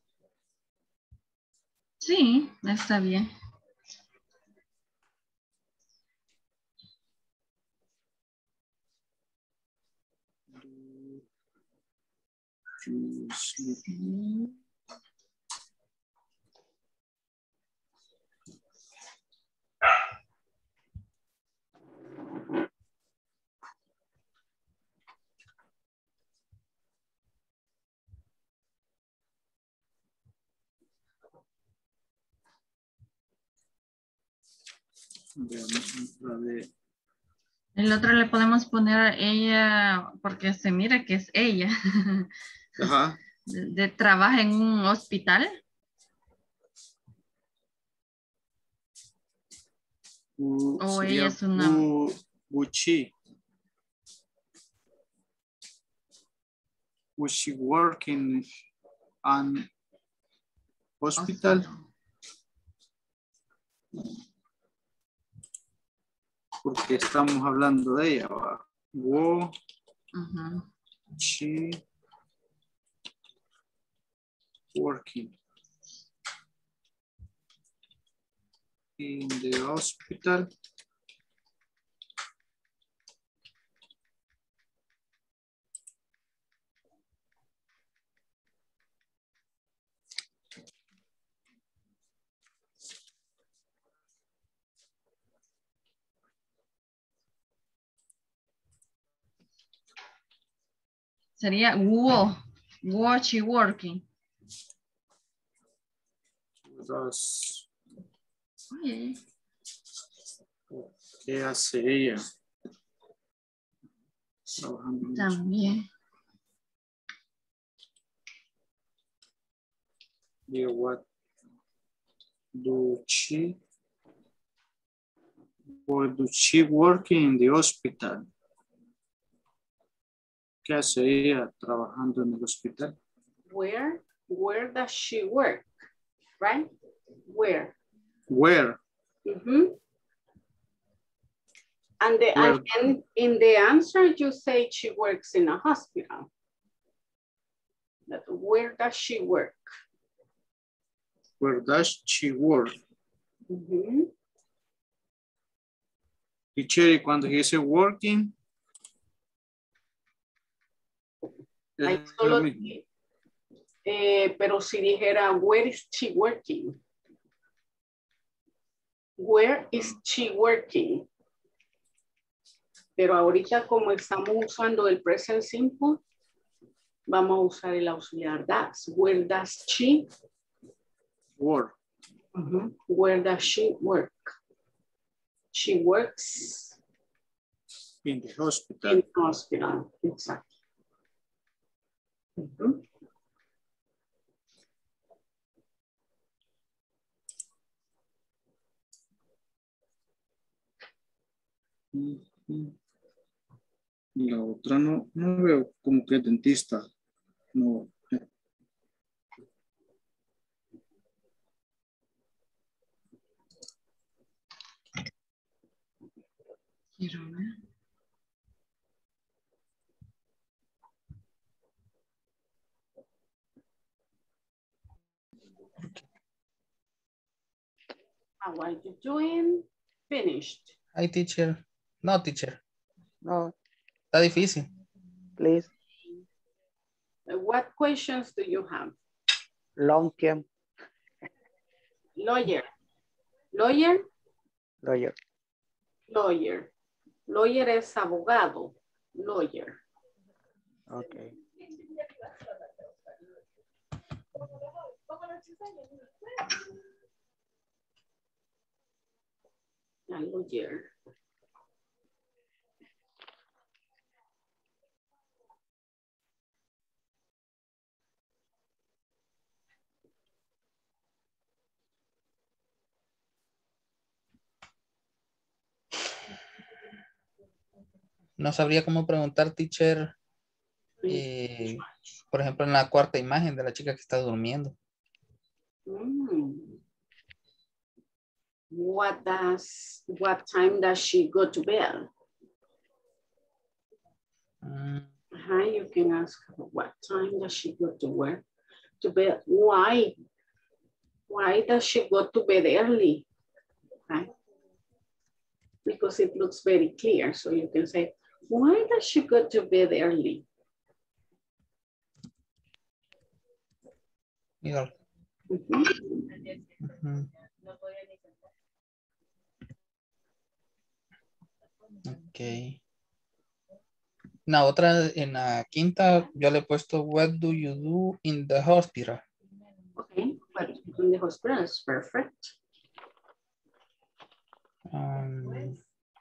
Sí, está bien. You sleep. Veamos otra vez. El otro le podemos poner ella, porque se mira que es ella. Ajá. De, de trabaja en un hospital. U, O sería ella es una... bu, buchi. Was she working an hospital? Porque estamos hablando de ella. ¿Va? Wo, Uh-huh. she working in the hospital. Sería was, was she working? Does. Oye, ¿Qué hace ella? Trabajando mucho. también. Yeah, what do she or do she work in the hospital? ¿Qué hace ella trabajando en el hospital? Where, where does she work? Right? Where? Where? Mm-hmm. And, the, Where? and then in the answer, you say she works in a hospital. But where does she work? Where does she work? Mm-hmm. Teacher, y cuando dice working, Ahí es solo, lo mismo. eh, pero si dijera, where is she working? Where is she working? Pero ahorita como estamos usando el present simple, vamos a usar el auxiliar does. Where does she Work. Uh-huh. Where does she work? She works In the hospital. in the hospital. Exactly. Uh-huh. La otra no, no veo como que es dentista. No. Quiero ver. How are you doing? Finished. Hi, teacher. No, teacher. No, Está difícil. please. What questions do you have? Long term Lawyer. Lawyer. lawyer. Lawyer. Lawyer es abogado. Lawyer. Okay. A lawyer. No sabría cómo preguntar, teacher. Eh, por ejemplo, en la cuarta imagen de la chica que está durmiendo. Mm. What does, what time does she go to bed? Mm, Uh-huh, you can ask her, what time does she go to work? To bed. Why? Why does she go to bed early? Okay. Because it looks very clear. So you can say, why does she go to bed early? igual. Mm-hmm. Ujú. Ok. La otra, en la quinta, yo le he puesto, what do you do in the hospital? Okay, but in the hospital is perfect. Um,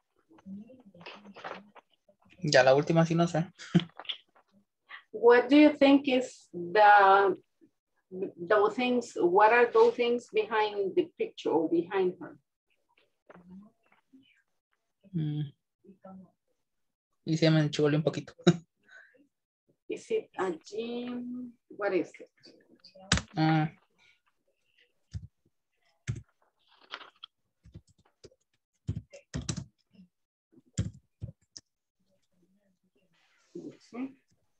ya la última sí no sé. What do you think is the, those things, what are those things behind the picture or behind her? Mm. Y se me enchuló un poquito. Is it a gym? What is it? Ah, Sí.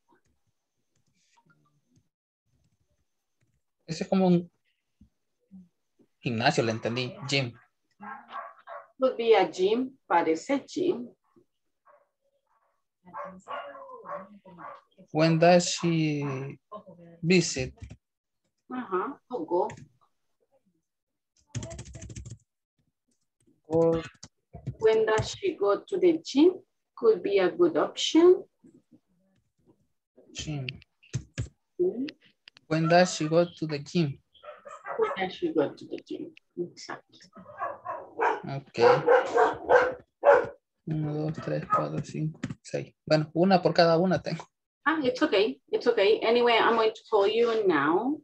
ese es como un gimnasio, le entendí. Gym. Could be a gym, parece gym. When does she visit? Uh-huh, to go. Or When does she go to the gym? Could be a good option. Gym. When does she go to the gym? When does she go to the gym? Exactly. Ok. Uno, dos, tres, cuatro, cinco, seis. Bueno, una por cada una tengo. Ah, it's okay. It's okay. Anyway, I'm going to call you now.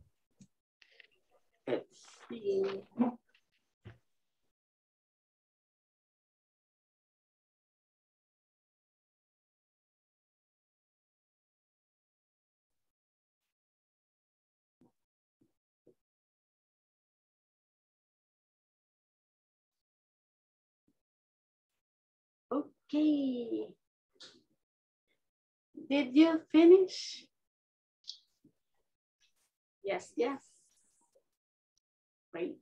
Let's see. Okay. Did you finish? Yes, yes. Great.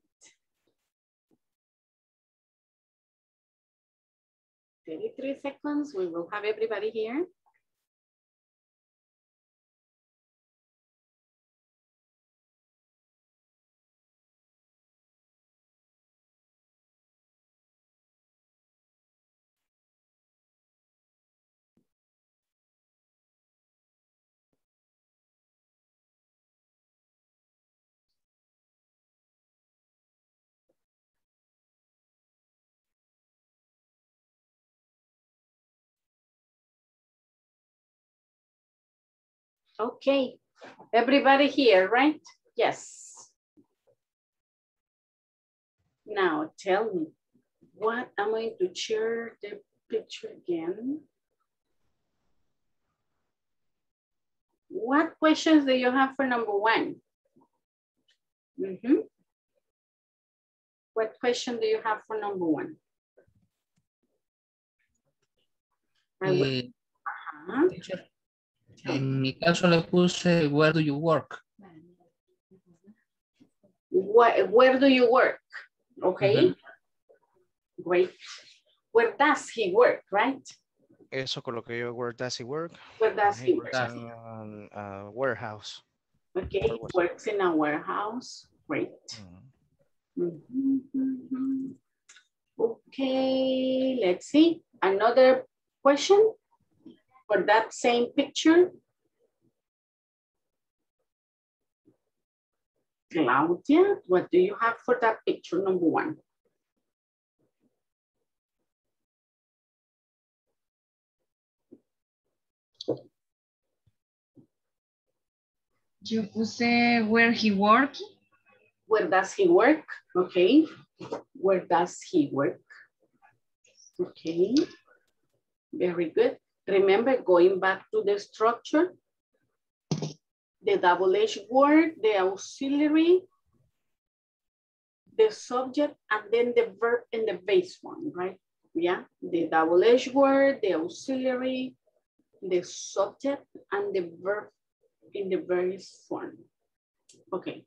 thirty-three seconds. We will have everybody here. Okay, everybody here, right? Yes. Now tell me, what am I going to share the picture again? What questions do you have for number one? Mm-hmm. What question do you have for number one? I will- Eh, Ajá. teacher, en mi caso le puse, where do you work? Where, where do you work? Okay, Mhm. great. Where does he work, right? Eso coloqué yo, where does he work? Where does He he works work? in a warehouse. Okay, he works in a warehouse. Great. Mhm, mhm. Okay, let's see. Another question for that same picture. Claudia, what do you have for that picture, number one? Yo puse where he work. Where does he work? Okay. Where does he work? Okay. Very good. Remember, going back to the structure, the double H word, the auxiliary, the subject, and then the verb in the base one, right? Yeah, the double H word, the auxiliary, the subject, and the verb in the base form. Okay.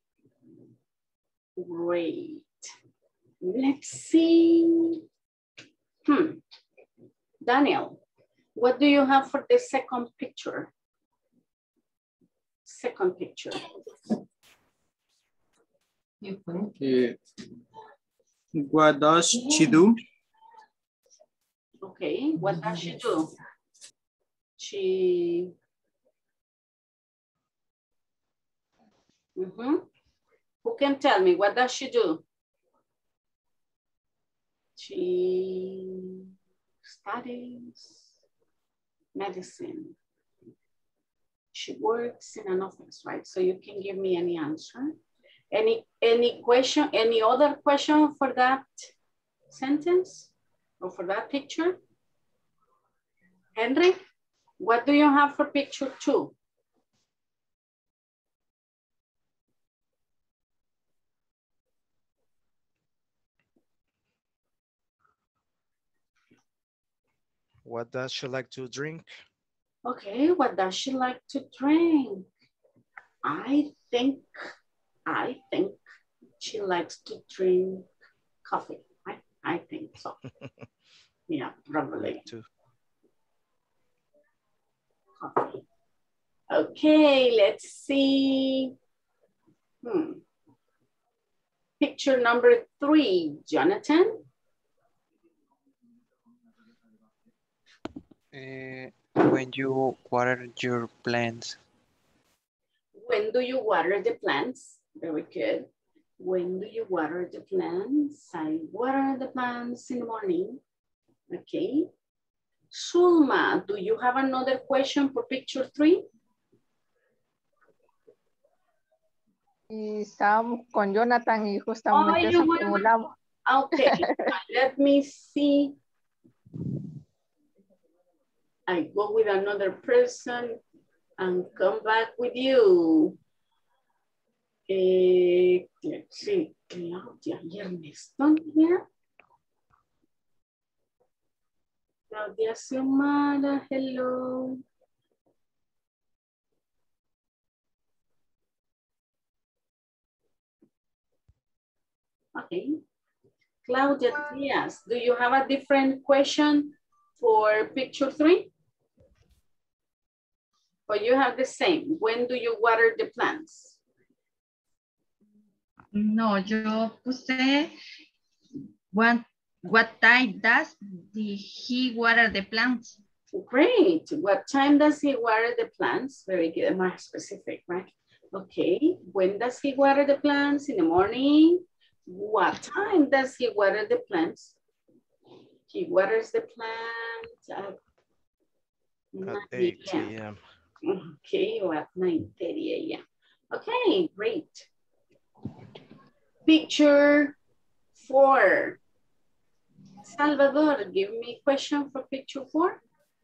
Great. Let's see. Hmm. Daniel, what do you have for the second picture? Second picture. Uh, what does she do? Okay, what does she do? She... Mm-hmm. Who can tell me, what does she do? She studies medicine. She works in an office, right? So you can give me any answer. Any, any question, any other question for that sentence or for that picture? Henry, what do you have for picture two? What does she like to drink? Okay, what does she like to drink? I think, I think she likes to drink coffee. I, I think so. Yeah, probably. Too. Coffee. Okay, let's see. Hmm. Picture number three, Jonathan. Eh, when you water your plants? When do you water the plants? Very good. When do you water the plants? I water the plants in the morning. Okay. Sulma, do you have another question for picture three? Y estábamos con Jonathan y Oh, justamente you eso want formulamos. Okay, let me see. I go with another person and come back with you. Eh, let's see, Claudia y Ernesto here. Claudia Xiomara, hello. Okay. Claudia Diaz, do you have a different question for picture three? Or you have the same? When do you water the plants? No, yo puse what, what time does the, he water the plants? Great. What time does he water the plants? Very good, more specific, right? Okay. When does he water the plants? In the morning? What time does he water the plants? He waters the plants at, At eight A M Okay, or at nine thirty A M Okay, great. Picture four. Salvador, give me a question for picture four.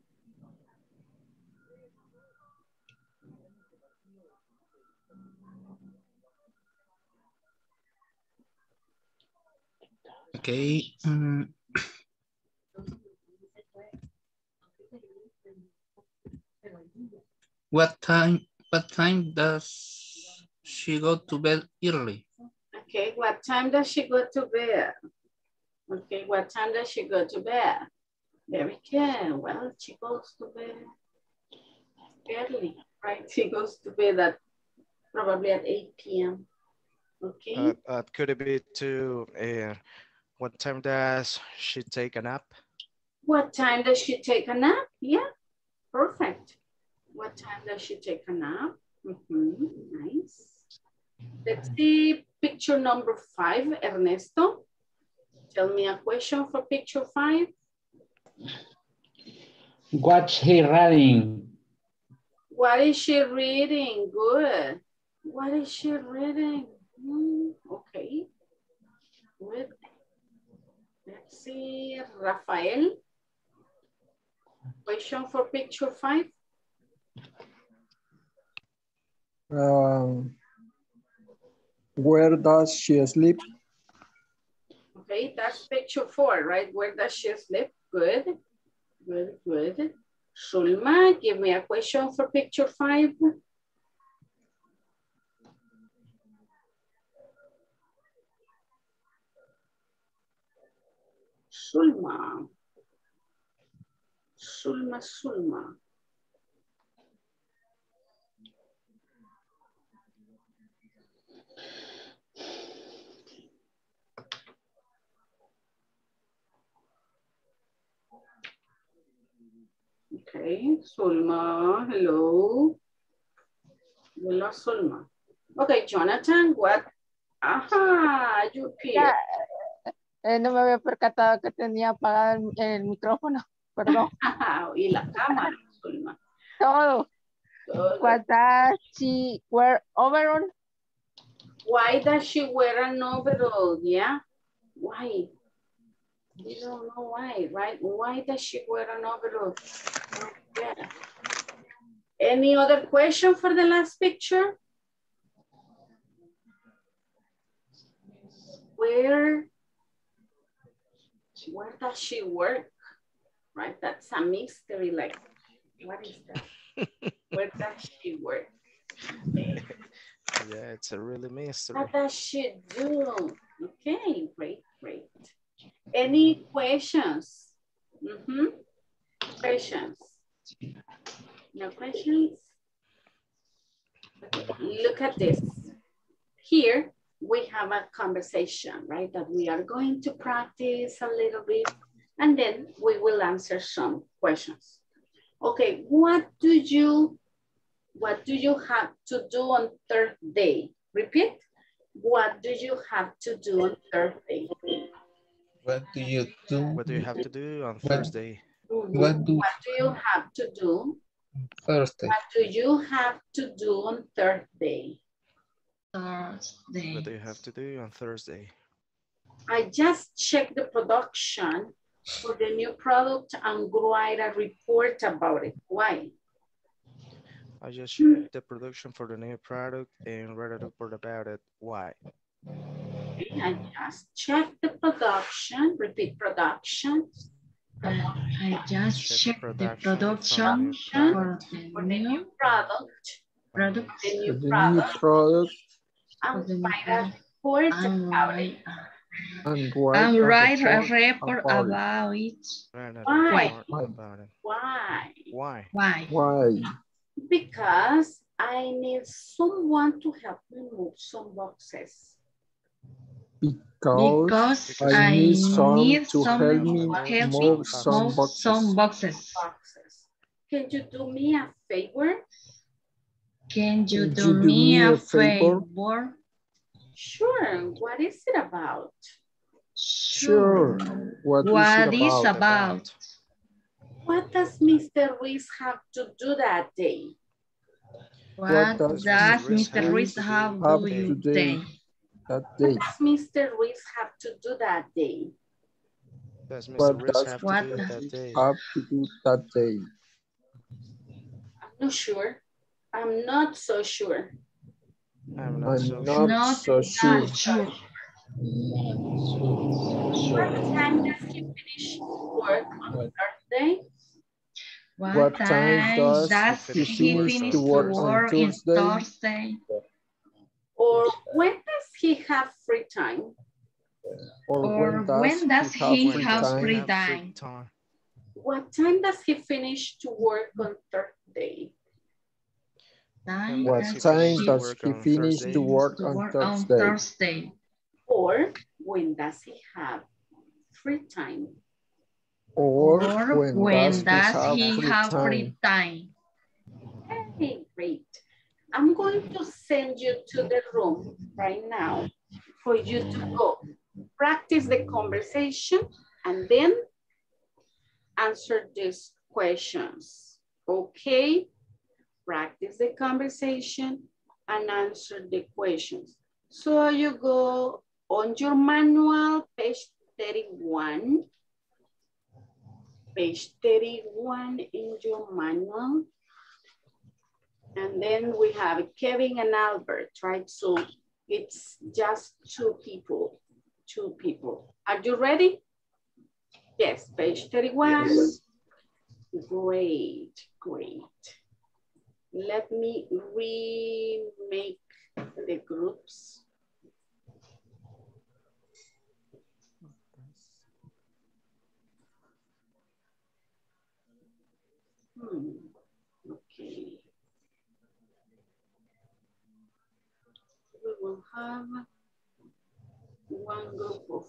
Okay. Um, what time? What time does she go to bed early? Okay, what time does she go to bed? Okay, what time does she go to bed? Very good. Well, she goes to bed early, right? She goes to bed at probably at eight P M Okay. Uh, uh, could it be to, uh, what time does she take a nap? What time does she take a nap? Yeah, perfect. What time does she take a nap? Mm-hmm. Nice. Let's see picture number five, Ernesto. Tell me a question for picture five. What's he reading? What is she reading? Good. What is she reading? Hmm, okay. Good. Let's see, Rafael. Question for picture five. Um, where does she sleep? Okay, that's picture four, right? Where does she sleep? Good, good, good. Sulma, give me a question for picture five. Sulma. Sulma, Sulma. Okay, Sulma, hello. Hello, Sulma. Okay, Jonathan, what? Ajá, you Ya, eh, no me había percatado que tenía apagado el, el micrófono, perdón. Y la cámara, Sulma. Todo. Todo. What does she wear overall? Why does she wear an overall? Yeah, why? We don't know why, right? Why does she wear an overall? Yeah. Any other question for the last picture? Where, where does she work? Right, that's a mystery, like, what is that? Where does she work? Okay. Yeah, it's a really mystery. What does she do? Okay, great, great. Any questions? Mm-hmm. Questions? No questions? Okay, look at this. Here, we have a conversation, right? That we are going to practice a little bit, and then we will answer some questions. Okay, what do you, what do you have to do on Thursday? Repeat. What do you have to do on Thursday? What do you do? What do you have to do on What, Thursday? what do What do you have to do? Thursday? What do you have to do on Thursday? Thursday. What do you have to do on Thursday? I just checked the production for the new product and write a report about it. Why? I just checked the production for the new product and read a report about it. Why? Okay, I just checked the production, repeat production. I, I just Check checked the production from the new production for the For the new new product, product. the For new the new product, product and the new write a product. report And about it. write, and write and a write a report report about it. about it. Read a Why? report about it. Why? Why? Why? Why? Because I need someone to help me move some boxes. Because, Because I I need some need to some help me help me move some move boxes. some boxes. boxes. Can you do me a favor? Can you Can do you do me me a a favor? favor? Sure. What is it about? Sure. What, What is it is about? about? What does Mister Ruiz have to do that day? What does does Mister Mister Ruiz Ruiz have have do you today? day? That What day. does Mister Ruiz have to do that day? Does Mister What Riz does have to What do does- that day? have to do that day? I'm not sure. I'm not so sure. I'm not I'm so not Not so sure. Not sure. What time does he finish work on Thursday? What, What time, time does does he he finish finish to to work work, on in Thursday? Thursday? Or when does he have free time? Or, Or when does when he does have he free have time? free have time? time? What time does he finish to work on Thursday? Time What does time he does work he on finish Thursday? to work to on work on Thursday? Thursday? Or when does he have free time? Or, Or when, when does does he he have free have time? free time? Okay, great. I'm going to send you to the room right now for you to go practice the conversation and then answer these questions. Okay? Practice the conversation and answer the questions. So you go on your manual, page thirty-one. Page thirty-one in your manual. And then we have Kevin and Albert, right? So it's just two people, two people. Are you ready? Yes, page thirty-one. Yes. Great, great. Let me remake the groups. Hmm. Okay. We will have one group of,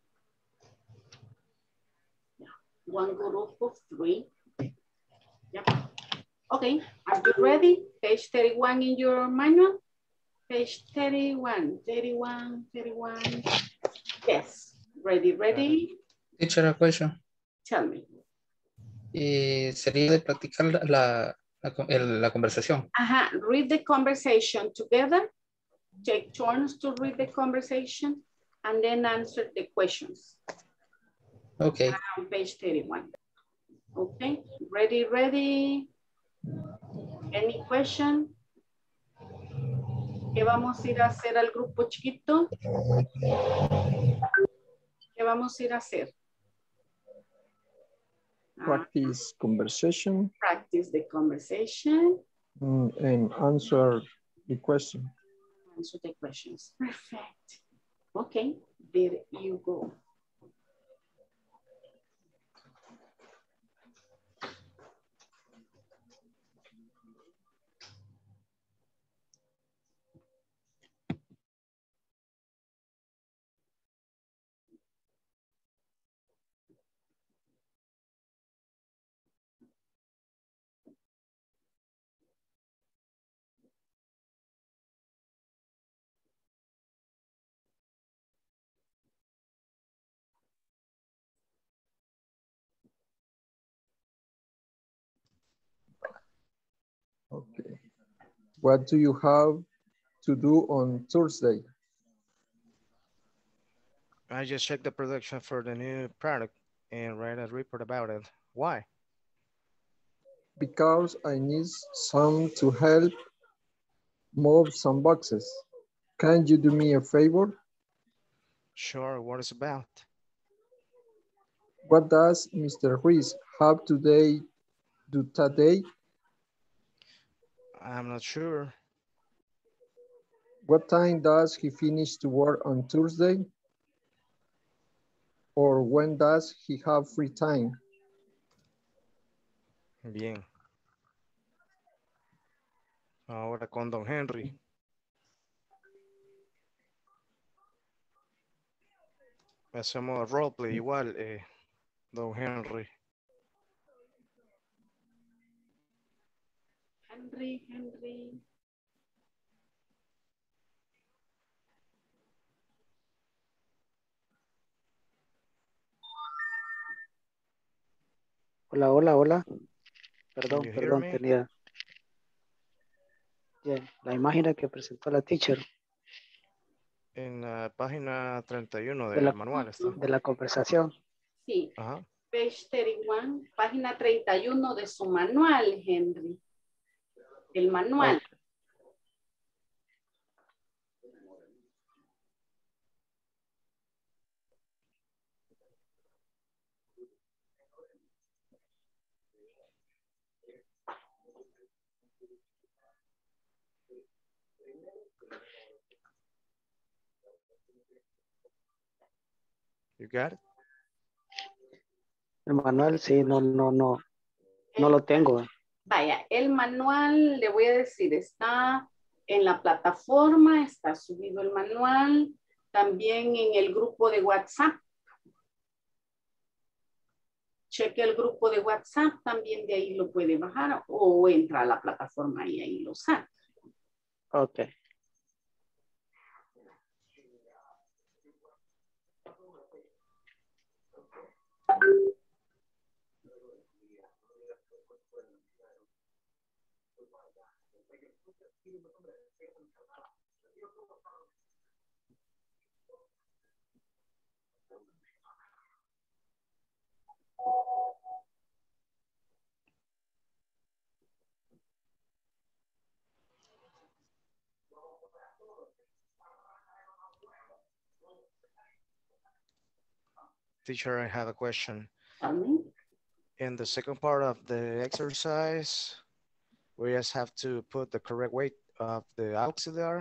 yeah, one group of three. Yeah. Okay, are you ready? Page thirty-one in your manual? Page thirty-one, thirty-one, thirty-one. Yes, ready, ready? Teacher, a question. Tell me. Eh, sería de practicar la, la, la, el- la conversación. Ajá, read the conversation together. Take turns to read the conversation and then answer the questions. Okay. On page thirty-one. Okay, ready, ready? Any question? ¿Qué vamos a ir a hacer al grupo chiquito? ¿Qué vamos a ir a hacer? Practice conversation. Practice the conversation. Mm, and answer the question. Answer the questions. Perfect. Okay, there you go. What do you have to do on Thursday? I just checked the production for the new product and write a report about it. Why? Because I need some to help move some boxes. Can you do me a favor? Sure, what is about? What does Mister Reese have today do today? I'm not sure. What time does he finish to work on Thursday? Or when does he have free time? Bien. Ahora con Don Henry. Hacemos roleplay igual, eh, Don Henry. Henry, Henry. Hola, hola, hola. Perdón, Can you hear perdón, me? tenía bien, la imagen que presentó la teacher En la página treinta y uno de del la, manual está. de la conversación. Sí. Ajá. Page treinta y uno, página treinta y uno de su manual, Henry. El manual. Okay. You got it? El manual, sí, no, no, no, no lo tengo. Vaya, el manual, le voy a decir, está en la plataforma, está subido el manual, también en el grupo de WhatsApp. Cheque el grupo de WhatsApp, también de ahí lo puede bajar o entra a la plataforma y ahí lo saca. Ok. Teacher, I have a question. Um, In the second part of the exercise, we just have to put the correct weight of the auxiliary.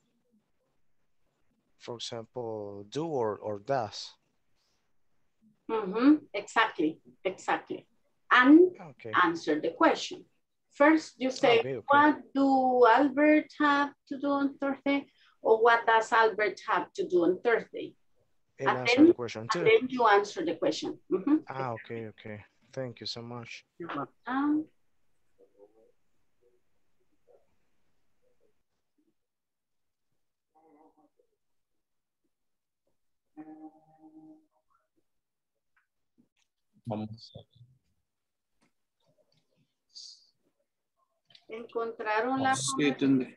For example, do or, or does. Mm-hmm. Exactly, exactly. And okay. Answer the question. First, you say, okay, okay. what do Albert have to do on Thursday? Or what does Albert have to do on Thursday? And, and answer then, the question too. And then you answer the question. Mm-hmm. Ah, okay, okay. Thank you so much. You're welcome. Vamos. ¿Encontraron la Sí, tendré.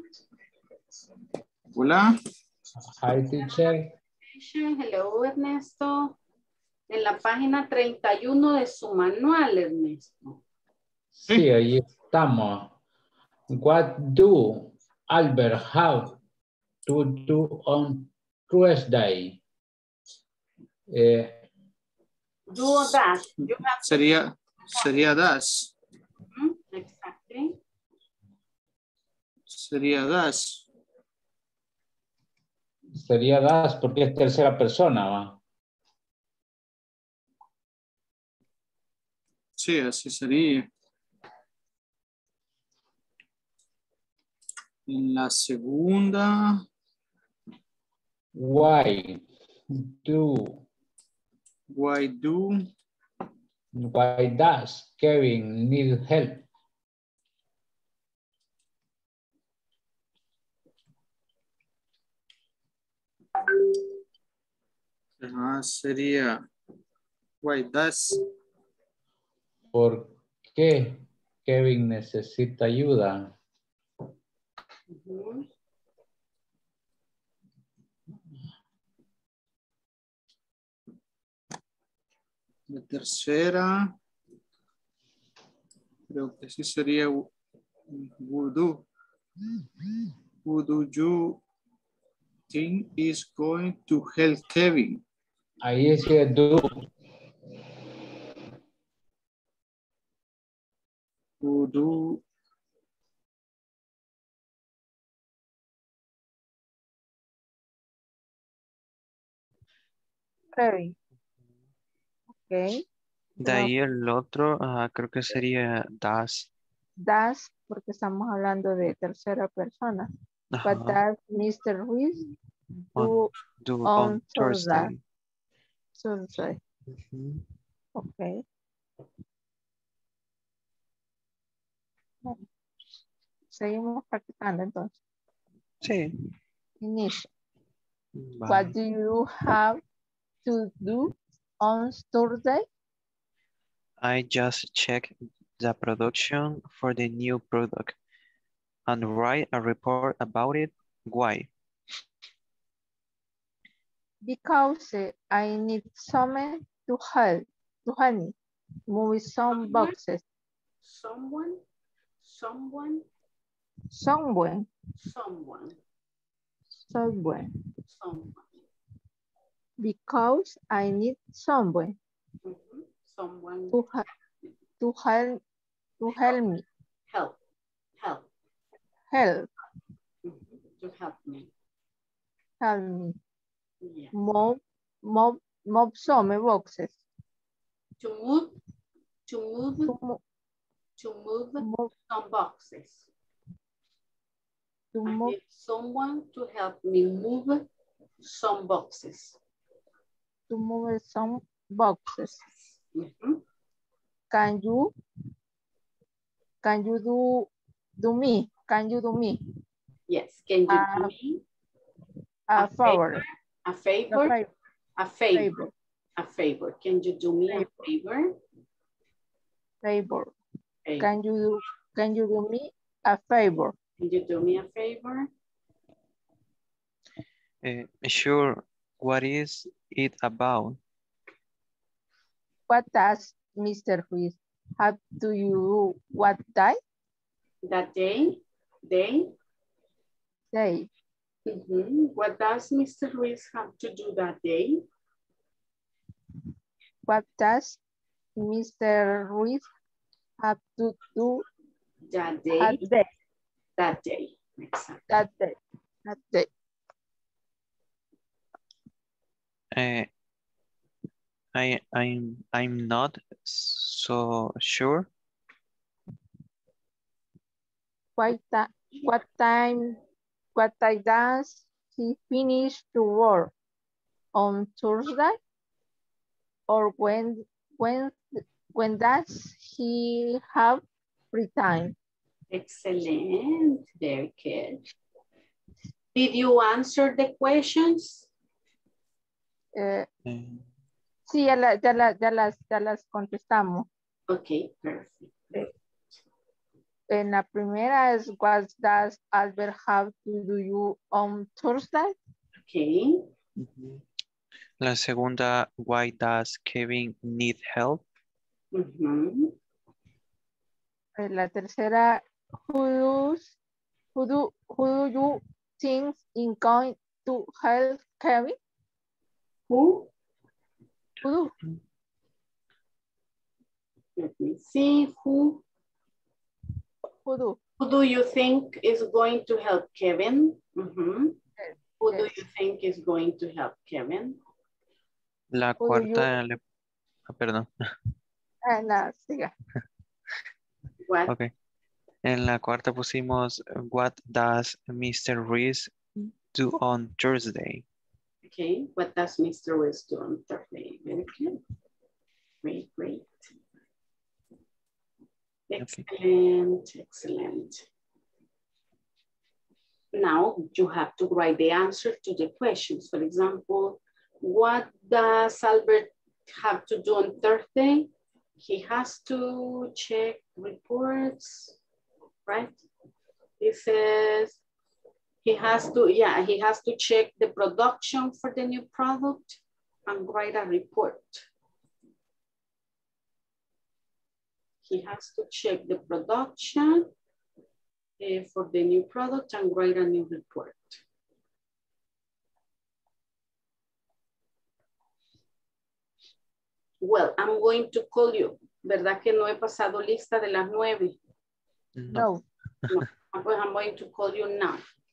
Hola. Hi, teacher. Hello, Ernesto. En la página treinta y uno de su manual, Ernesto. Sí, ahí estamos. What do Albert have to do on Tuesday? Eh, Do that. You have Sería, sería das. Mm-hmm. Exactly. Sería das. sería das porque es tercera persona, ¿va? Sí, así sería. En la segunda. Why do Why do why does Kevin need help? Ajá, sería why does. ¿Por qué Kevin necesita ayuda? Uh-huh. La tercera, creo que sí sería would do. Who do you think is going to help Kevin? Ahí decía do. Who do Kevin. Ok. De ahí el otro, ah, creo que sería does. Does, porque estamos hablando de tercera persona. Ajá. What does mister Ruiz On, do do on, on Thursday? Thursday. Thursday. Ujú. Ok. Bueno, seguimos practicando entonces. Sí. Inicio. Vale. What do you have to do on Thursday? I just checked the production for the new product and write a report about it. Why? Because uh, I need someone to help to help me move some boxes. Someone, someone, Someone, someone, someone. someone. Because I need someone Mm-hmm. Someone to ha to help to help me help, help, help mm-hmm. To help me. help me Yeah. move move move some boxes. To move, to move, To, mo to move, move some boxes. to I move need someone to help me move some boxes. to move some boxes. Mm-hmm. Can you can you do do me? Can you do me Yes. Can you a, do me a, a favor? A favor? A favor. A favor. Favor. A favor. Can you do me Favor. a favor? Favor. Favor. Can you do can you do me a favor? Can you do me a favor? Uh, sure. What is it about? What does Mister Ruiz have to you do what day? That day? Day? Day. Mm-hmm. What does Mister Ruiz have to do that day? What does Mister Ruiz have to do That day? that day? That day. Exactly. That day. That day. Uh, I I'm I'm not so sure. What, what time what time does he finish to work? On Thursday? Or when when when does he have free time? Excellent. Very good. Did you answer the questions? Eh, Uh, sí, ya, la, ya, la, ya, las, ya las contestamos. Okay, perfect. En la primera es what does Albert have to do you on Thursday? Okay. uh-huh. La segunda, why does Kevin need help? Uh-huh. En la tercera, who does, who do, who do you think is going to help Kevin? Who? Who do? Let me see. Who? Who do? Who do you think is going to help Kevin? Uh-huh. Yes. Who Yes. do you think is going to help Kevin? La Who do you- cuarta, le... ah, perdón. Ah, no, siga. What? Okay. En la cuarta pusimos, what does Mister Reese do on Thursday? Okay. What does Mister Ruiz do on Thursday? Very good. Great, great. Excellent, excellent. Now you have to write the answer to the questions. For example, what does Albert have to do on Thursday? He has to check reports, right? He says He has to, yeah, he has to check the production for the new product and write a report. He has to check the production uh, for the new product and write a new report. Well, I'm going to call you. ¿Verdad que no he pasado lista de las nueve? No. No. Pues I'm going to call you now.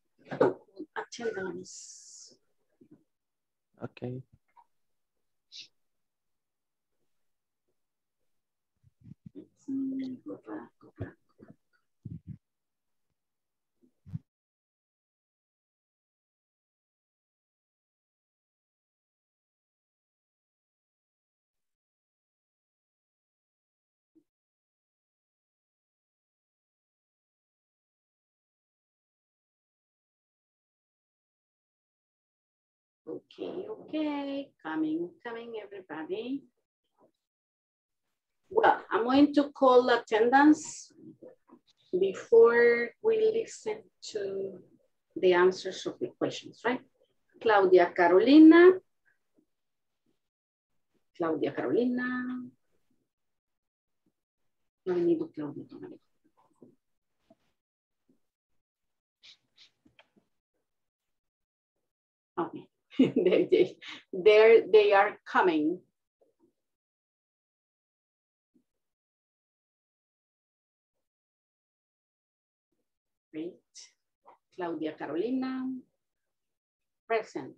Attendance. Okay. Go back, go back. Okay, okay, coming, coming, everybody. Well, I'm going to call attendance before we listen to the answers of the questions, right? Claudia Carolina. Claudia Carolina. No need to Claudia. Okay. they, they, they're, they are coming. Great. Claudia Carolina. Present.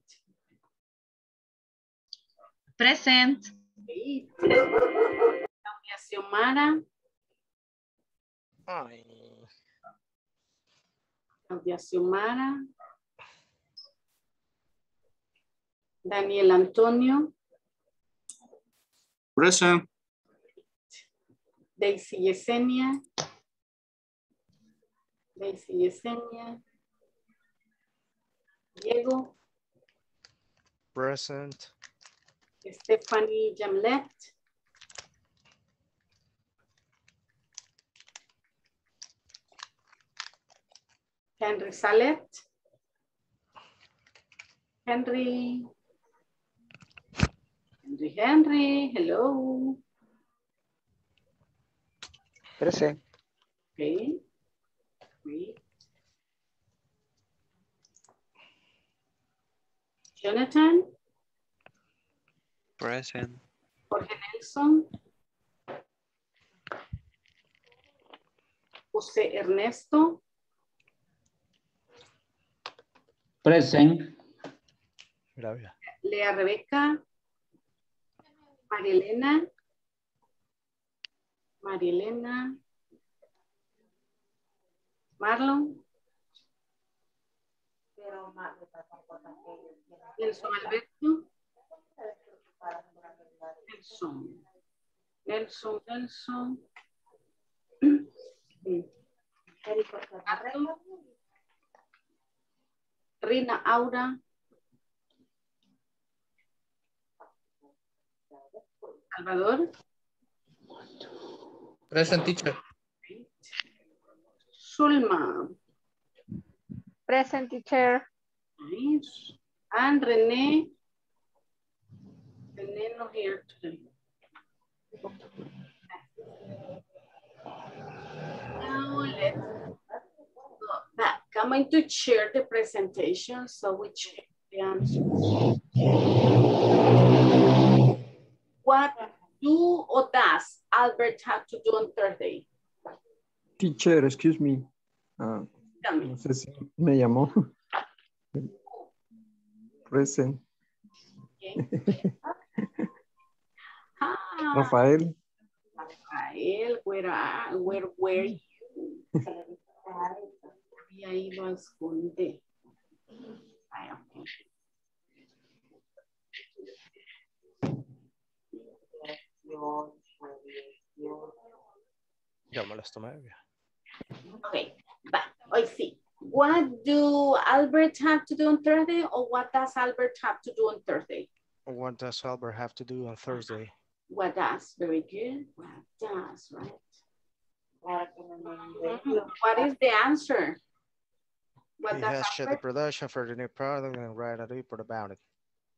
Present. Great. Claudia Xiomara. Ay. Claudia Xiomara. Daniel Antonio. Present. Daisy Yesenia. Daisy Yesenia. Diego. Present. Stephanie Jamlet. Henry Salet. Henry. Henry, Henry, hello. Present. Okay. Great. Jonathan. Present. Jorge Nelson. José Ernesto. Present. Gracias. Lea Rebeca. María Elena. María Elena. Marlon. Nelson Alberto. Nelson. Nelson, Nelson. Rina Aura. Salvador. Present, teacher. Zulma. Present, teacher. Nice. And Renee. Renee not here today. Now let's go back. I'm going to share the presentation so we check the answers. What do or does Albert have to do on Thursday? Teacher, excuse me. Uh, Tell me. no sé si me llamó. Present. Okay. Ah, Rafael. Rafael, where are, where were you? Había ido a esconder. Ay, okay. Ya me las tomé. Okay, but I see. What do Albert have to do on Thursday, or what does Albert have to do on Thursday? What does Albert have to do on Thursday? What does? Very good. What does, right? Mm-hmm. What is the answer? What He does has checked the Albert? production for the new product and write a report about it.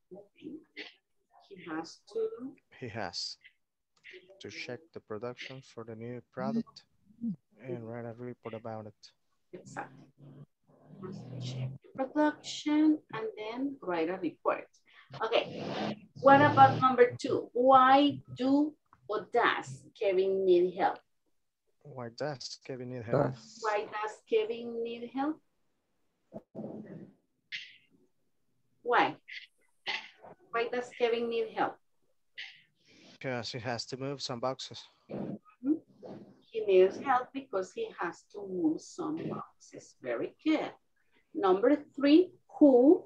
He has to. He has to check the production for the new product and write a report about it. Exactly. Check the production and then write a report. Okay. What about number two? Why do or does Kevin need help? Why does Kevin need help? Why does Kevin need help? Why? Why does Kevin need help? Because he has to move some boxes. Mm-hmm. He needs help because he has to move some boxes. Very good. Number three, who?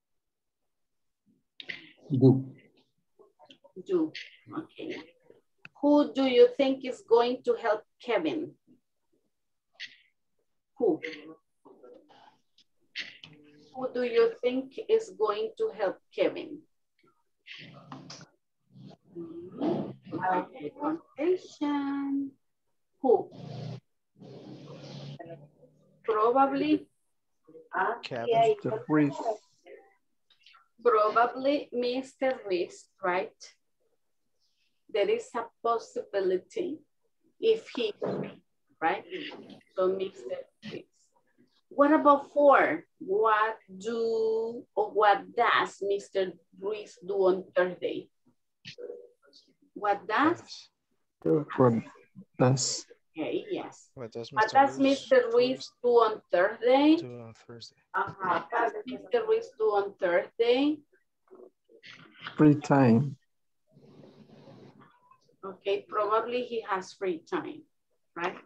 Do. Do. Okay. Who do you think is going to help Kevin? Who? Who do you think is going to help Kevin? Okay, confession. Who? Probably. Kevin. Mister Reese. Probably Mister Reese, right? There is a possibility if he, right? So Mister Reese. What about four? What do or what does Mister Reese do on Thursday? What does? What does? Okay, yes. What does What Mister does Mister Reese do on Thursday? do on Thursday? Uh-huh. What does Mister Reese do on Thursday? Free time. Okay, probably he has free time, right?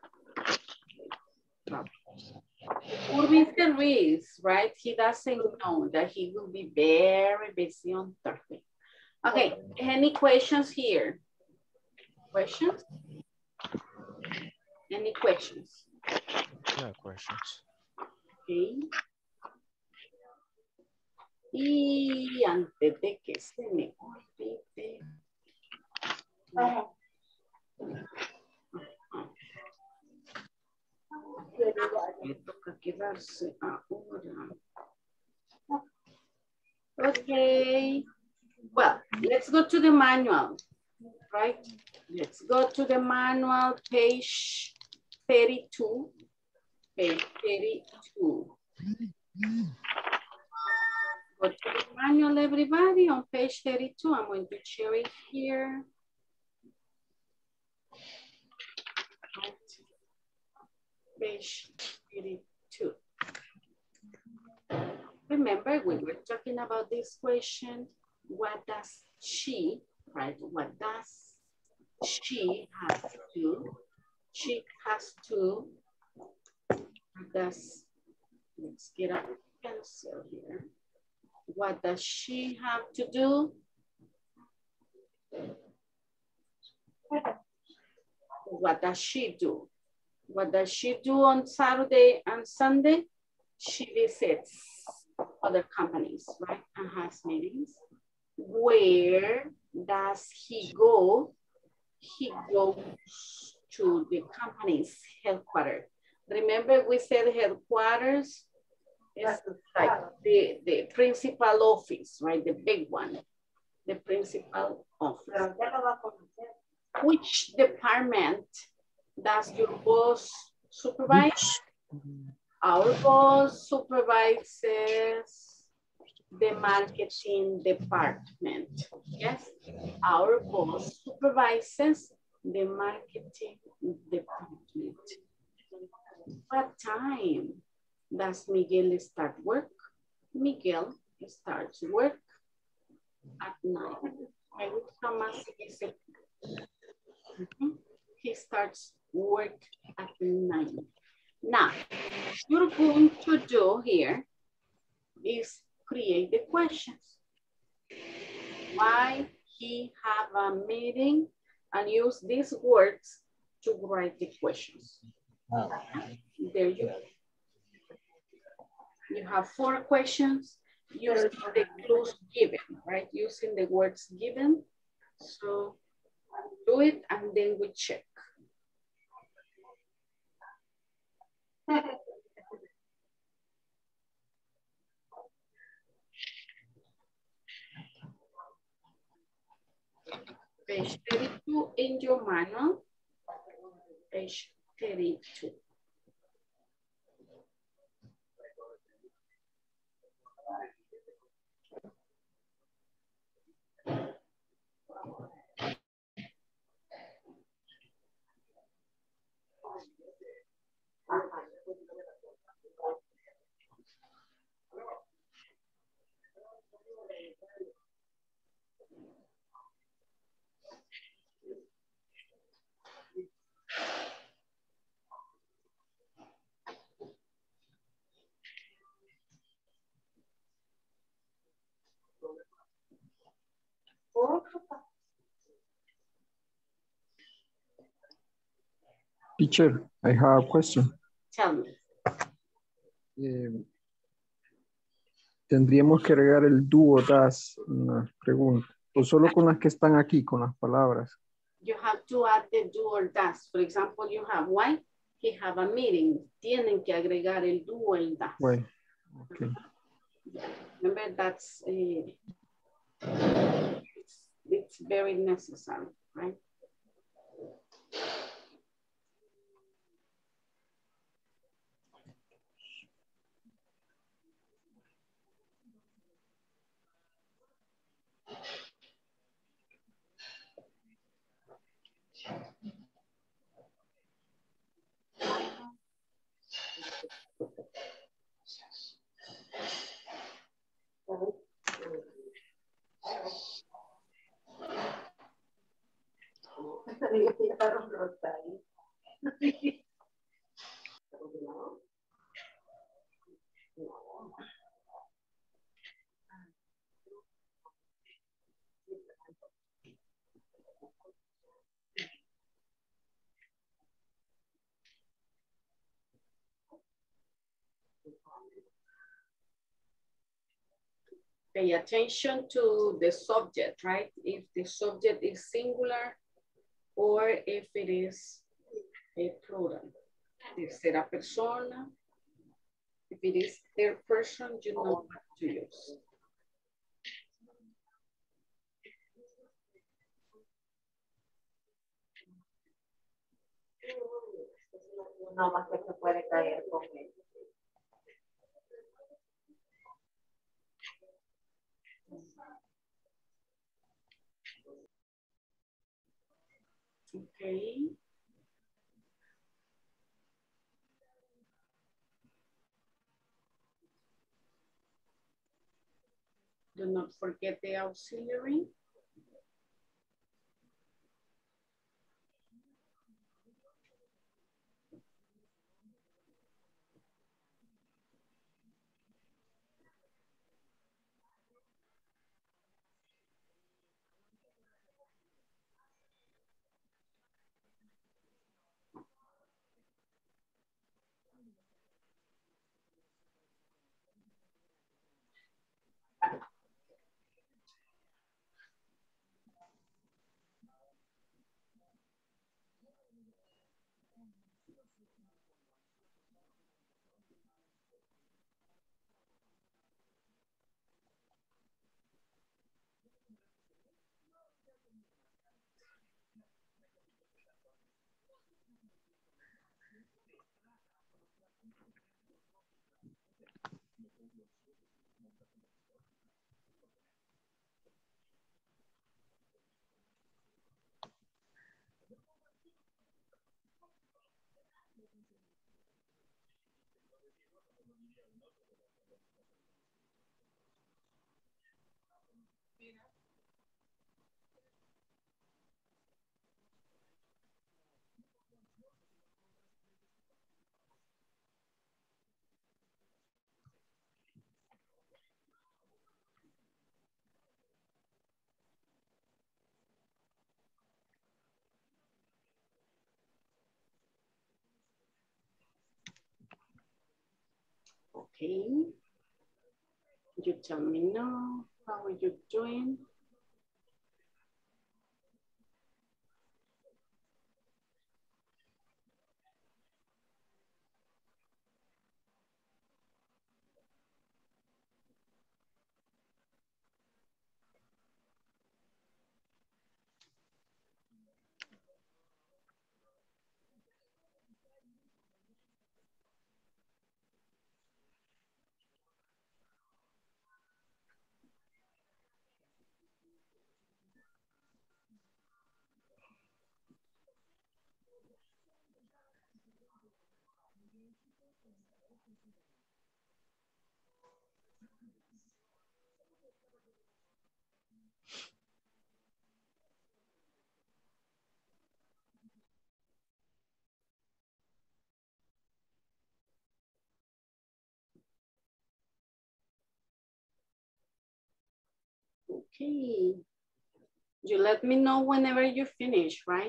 For Mister Reese, right? He doesn't know that he will be very busy on Thursday. Okay, any questions here? Questions? Any questions? No questions. Okay. Y antes de que se me olvide. Me toca quedarse ahora. Okay. Well, let's go to the manual, right? Let's go to the manual, page thirty-two. Page thirty-two. Go to the manual, everybody, on page thirty-two. I'm going to share it here. Page thirty-two. Remember, we were talking about this question. What does she, right? What does she have to do? She has to, what does, let's get a pencil here. What does she have to do? What does she do? What does she do on Saturday and Sunday? She visits other companies, right? And has meetings. Where does he go? He goes to the company's headquarters. Remember we said headquarters is like the, the principal office, right? The big one, the principal office. Which department does your boss supervise? Our boss supervises the marketing department. Yes, our boss supervises the marketing department. What time does Miguel start work? Miguel starts work at nine. Me gusta más ese. Mm-hmm. He starts work at nine. Now, you're going to do here is create the questions. Why he have a meeting and use these words to write the questions. Oh. There you go. You have four questions using the clues given, right? Using the words given. So do it and then we check. Page thirty-two in your manual. Page thirty-two. Teacher, I have a question. Tell me. Eh, Tendríamos que agregar el do o das en la pregunta. O solo con las que están aquí, con las palabras. You have to add the do or does. For example, you have why he have a meeting. Tienen que agregar el do o el das. Why? Okay. Remember, that's uh, it's, it's very necessary, right? Pay attention to the subject, right? If the subject is singular or if it is a plural. Tercera persona. If it is third person, you know what to use. No más que se puede caer con él. Okay. Do not forget the auxiliary. Okay. You tell me now, how are you doing? Okay. You let me know whenever you finish, right?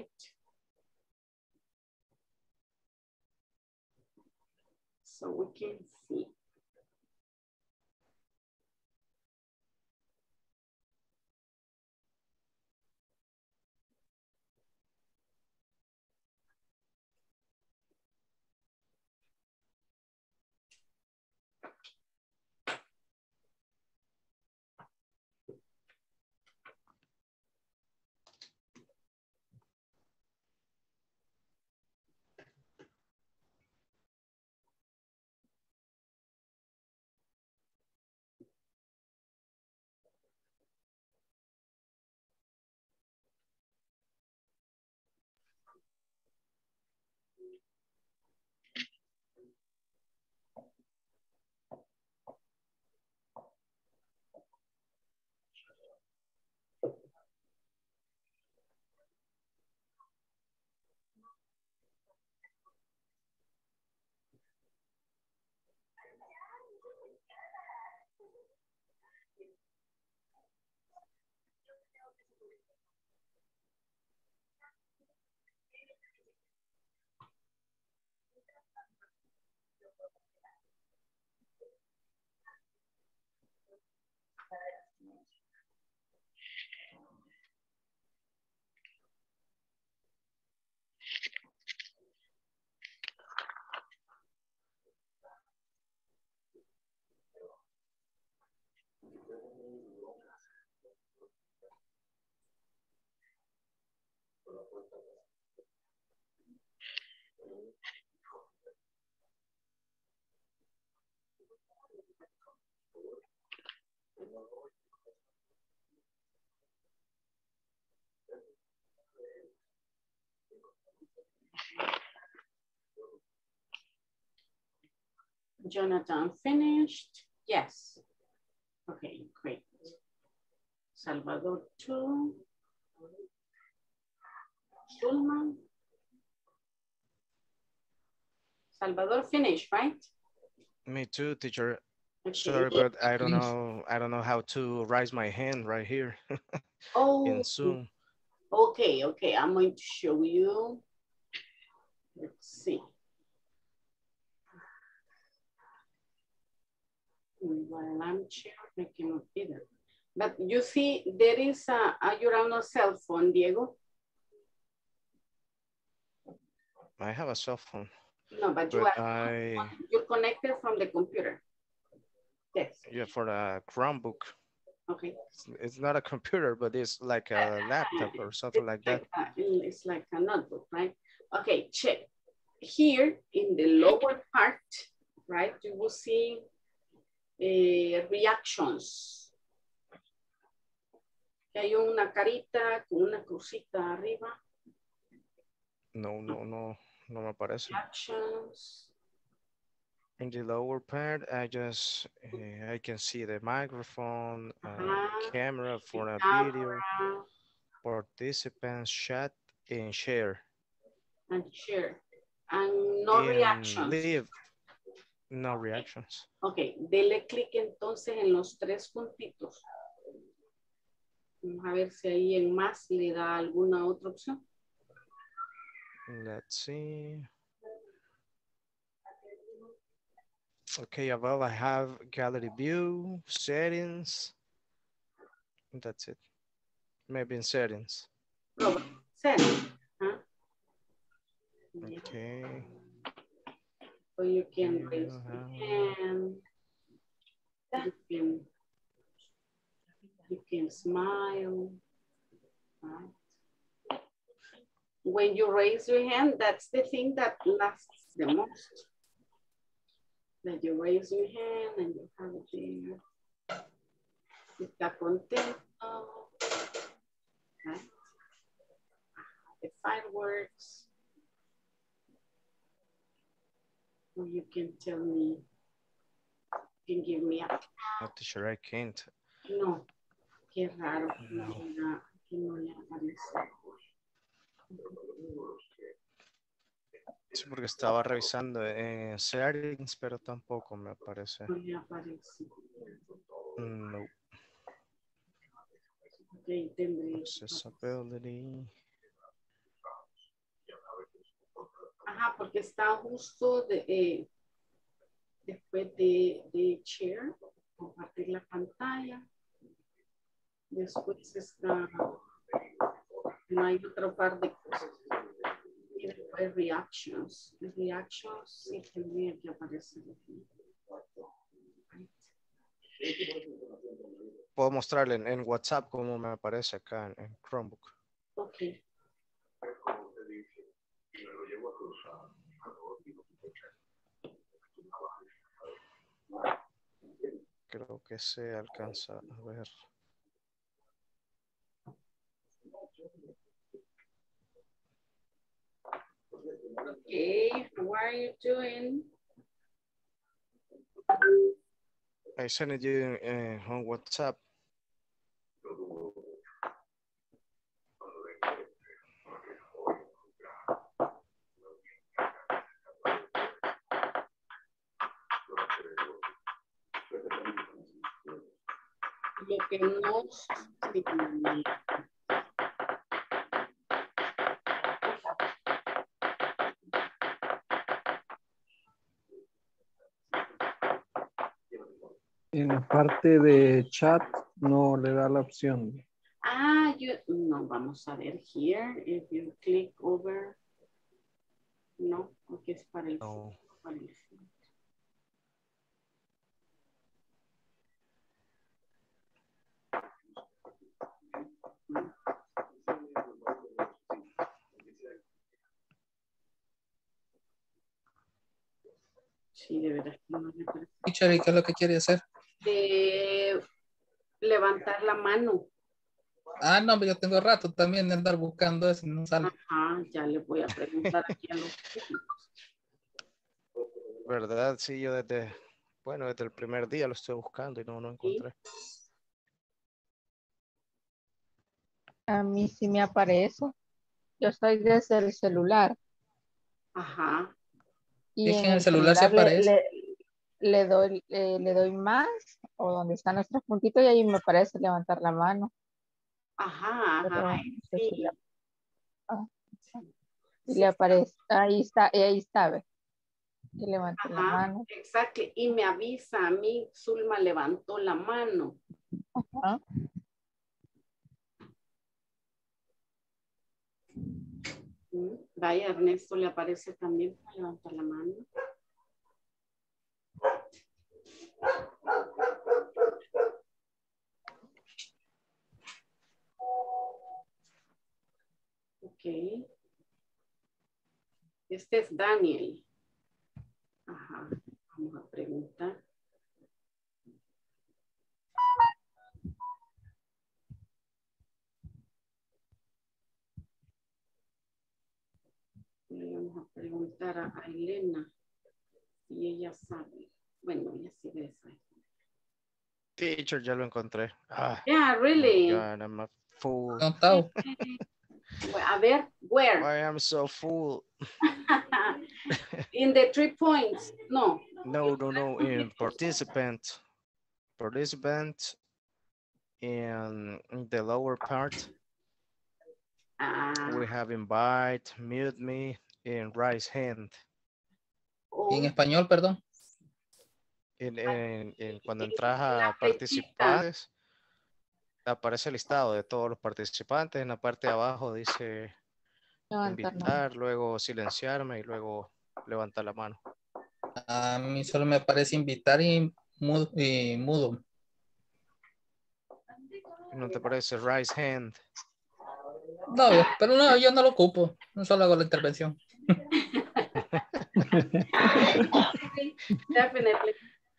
So we can see. Jonathan finished? Yes. Okay, great. Salvador two. Schulman. Salvador finished, right? Me too, teacher. Okay. Sorry, but I don't know. I don't know how to raise my hand right here Oh, in Zoom. okay, okay. I'm going to show you. Let's see. While I'm sharing, I cannot either. But you see, there is a, a you're on a cell phone, Diego. I have a cell phone. No, but, you but are I you're connected from the computer. Yes. yeah, for the Chromebook. Okay. It's, it's not a computer, but it's like a laptop or something like that. Like a, it's like a notebook, right? Okay, check. Here in the lower part, right, you will see uh, reactions. Hay una carita con una crucita arriba. No, no, no, no me aparece. Reactions. In the lower part, I just, uh, I can see the microphone, uh, Uh-huh. camera for a Camera. video, participants, chat, and share. And share. And no and reactions. Leave. No reactions. Ok, dele clic entonces en los tres puntitos. Vamos a ver si ahí en más le da alguna otra opción. Let's see. Okay, above I have gallery view, settings. That's it. Maybe in settings. No, settings. Huh? Okay. So you can raise your hand. You can, you can smile. Right? When you raise your hand, that's the thing that lasts the most. That you raise your hand and you have it there. Está contento. Right? The fireworks. Or you can tell me can give me a... No, teacher, I can't. No, qué raro que no, No. que no le aparece. Sí, porque estaba revisando en settings, pero tampoco me aparece. No le aparece. No. Ok, tendré. Accessibility. Ajá, porque está justo de, eh, después de, de share, compartir la pantalla. Después está, no hay otro par de cosas. Y después reactions. Reactions sí tendría que aparecer aquí. Puedo mostrarle en, en WhatsApp cómo me aparece acá en, en Chromebook. Ok. Creo que se alcanza a ver. Okay, how are you doing? I sent it you uh, on WhatsApp. Lo que no... En la parte de chat no le da la opción. Ah, you, no, vamos a ver here. If you click over. No, porque es para el... No. Para el sí, de verdad. No me parece. Teacher, ¿y qué es lo que quiere hacer? De levantar la mano. Ah, no, yo tengo rato también de andar buscando eso, no sale. Ajá, ya le voy a preguntar aquí a los técnicos. ¿Verdad? Sí, yo desde, bueno, desde el primer día lo estoy buscando y no lo encontré. A mí sí me aparece. Yo estoy desde el celular. Ajá. Y Es que en en el el celular se celular le, aparece. le, le doy, eh, le doy más o donde están nuestros puntitos y ahí me parece levantar la mano. Ajá, ajá. Pero no sé si Sí. le, ah, y Sí. le aparece. Ahí está, y ahí está, ¿ve? Que levante la Ajá, mano. exacto. Y me avisa a mí, Zulma levantó la mano. Ajá. Mm, vaya, Ernesto le aparece también para levantar la mano. Ok. Este es Daniel. Ajá, vamos a preguntar. Le vamos a preguntar a, a Elena si ella sabe. Bueno, ella sí debe saber. Teacher, ya lo encontré. Ah, Yeah, really? oh my God, I'm a fool. Contado. A ver, where? I am so full. In the three points. No. No, no, no. In participant, participant, in the lower part, Ah. we have invite, mute me, and raise hand. Oh. Y en español, perdón. En, en, en, cuando entras La a participantes, aparece el listado de todos los participantes. En la parte de abajo dice Levantar la invitar, luego silenciarme y luego levantar la mano. A mí solo me parece invitar y mudo. Y mudo. ¿No te parece raise hand? No, pero no, yo no lo ocupo. No solo hago la intervención. Definitely.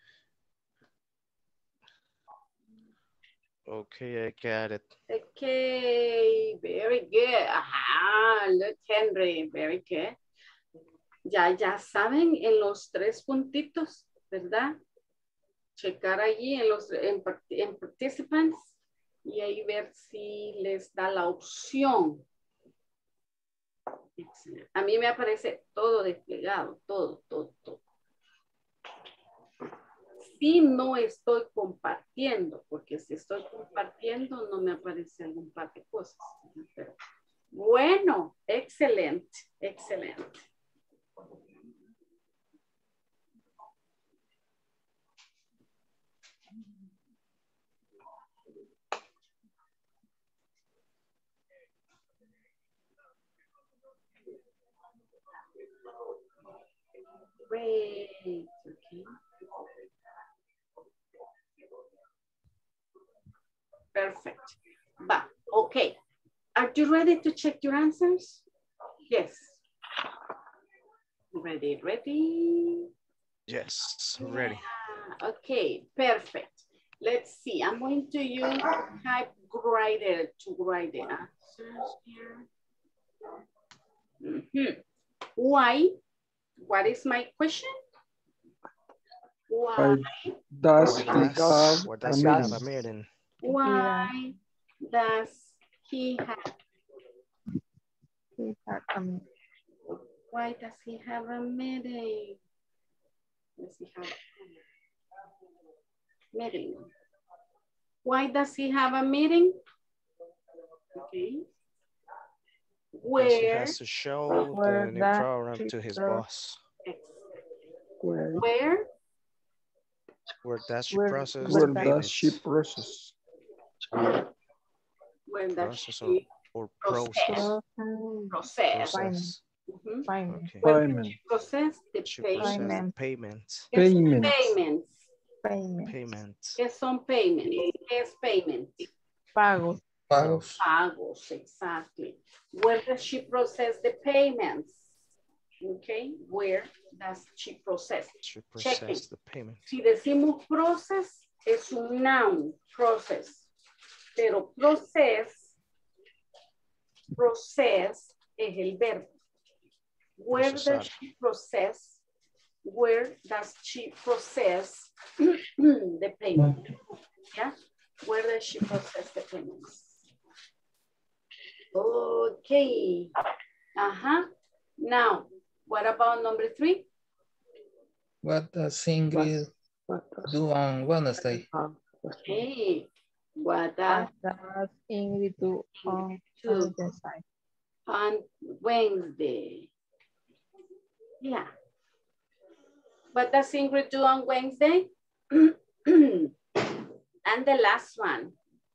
Okay, I got it. Okay, very good. Ajá, look, Henry, very good. Ya, ya saben en los tres puntitos, ¿verdad? checar allí en los en, en participants y ahí ver si les da la opción. Excelente. A mí me aparece todo desplegado, todo, todo, todo. Si no estoy compartiendo, porque si estoy compartiendo no me aparece algún par de cosas. Pero, bueno, excelente, excelente. Great, okay. Perfect. But, okay. Are you ready to check your answers? Yes. Ready, ready? Yes, ready. Yeah. Okay, perfect. Let's see. I'm going to use typewriter to write the answers here. Mm-hmm. Why? What is my question? Why does Why he does, have why a does he have a meeting? meeting? Why does he have? Why does he have a meeting? Does he have a meeting? Why does he have a meeting? Okay. Because he Where? has to show Where the new does program he to his go? boss. Where? Where? Where does she Where- process Where the does payments? she process? Where does Process or, she or process? process? Process. Process. Mhm. Okay. Where does Payment. she process the She process the payment? payments. ¿Qué son Payments. payments? Payment. Payments. ¿Qué son payments? ¿Qué es payment? Pagos. Pagos. Pagos, exactly. Where does she process the payments? Okay, where does she process? She Checking. process the payment. Si decimos process, es un noun, process. Pero process, process es el verbo. Where Procesar. does she process? Where does she process the payment? Yeah, where does she process the payments? Okay. Uh-huh. Now, what about number three? What does Ingrid do on Wednesday? Hey, what does What does Ingrid do on do Wednesday? on Wednesday? Yeah. What does Ingrid do on Wednesday? And the last one.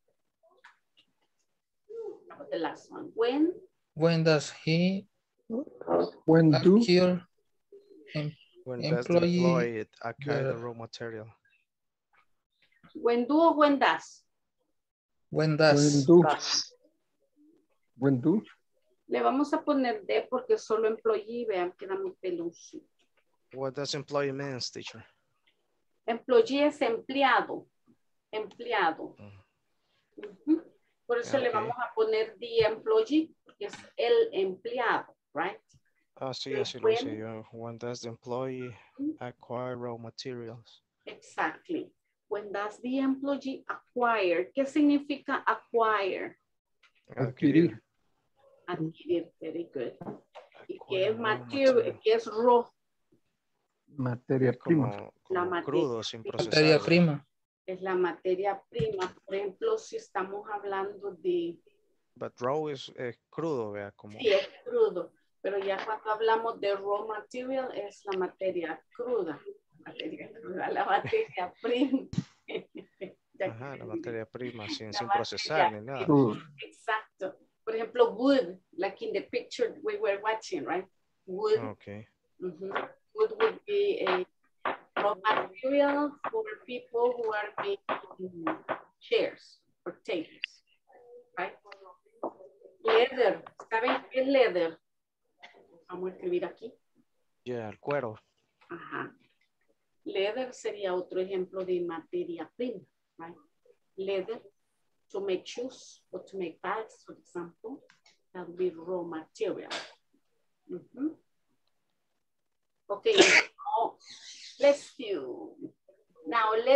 The last one. When? When does he When do? acquire em- When does the employee employee acquire the the- raw material? When do or when does? when When does do? When do? Le vamos a poner de porque solo employee, vean, queda muy pelucito. What does employee means, teacher? Employee es empleado. Empleado. Ujú. Por eso le Okay. vamos a poner the employee, porque es el empleado, right? Ah, sí, así lo hice yo. When does the employee acquire raw materials? Exactly. When does the employee acquire? ¿Qué significa acquire? Adquirir. Adquirir, very good. ¿Y Acquire qué es raw material? material. ¿Qué es raw? Materia Es prima. como, La como materia crudo, sin prima. procesar. materia ¿verdad? prima? Es la materia prima. Por ejemplo, si estamos hablando de... But raw es, es crudo, vea, como. Sí, es crudo. Pero ya cuando hablamos de raw material es la materia cruda. Materia cruda, la materia prima. Ajá, la materia prima, sin, La sin materia procesar ni nada. Crudo. Exacto. Por ejemplo, wood, like in the picture we were watching, right? Wood. Okay. Mhm. Wood would be a raw material for people who are making chairs or tables, right? Leather. ¿Saben qué es leather? Vamos a escribir aquí. Ya, el cuero. Ajá. Leather sería otro ejemplo de materia prima, right? Leather, to make shoes or to make bags, for example, that would be raw material. Mm-hmm. Okay, now let's do. Now let's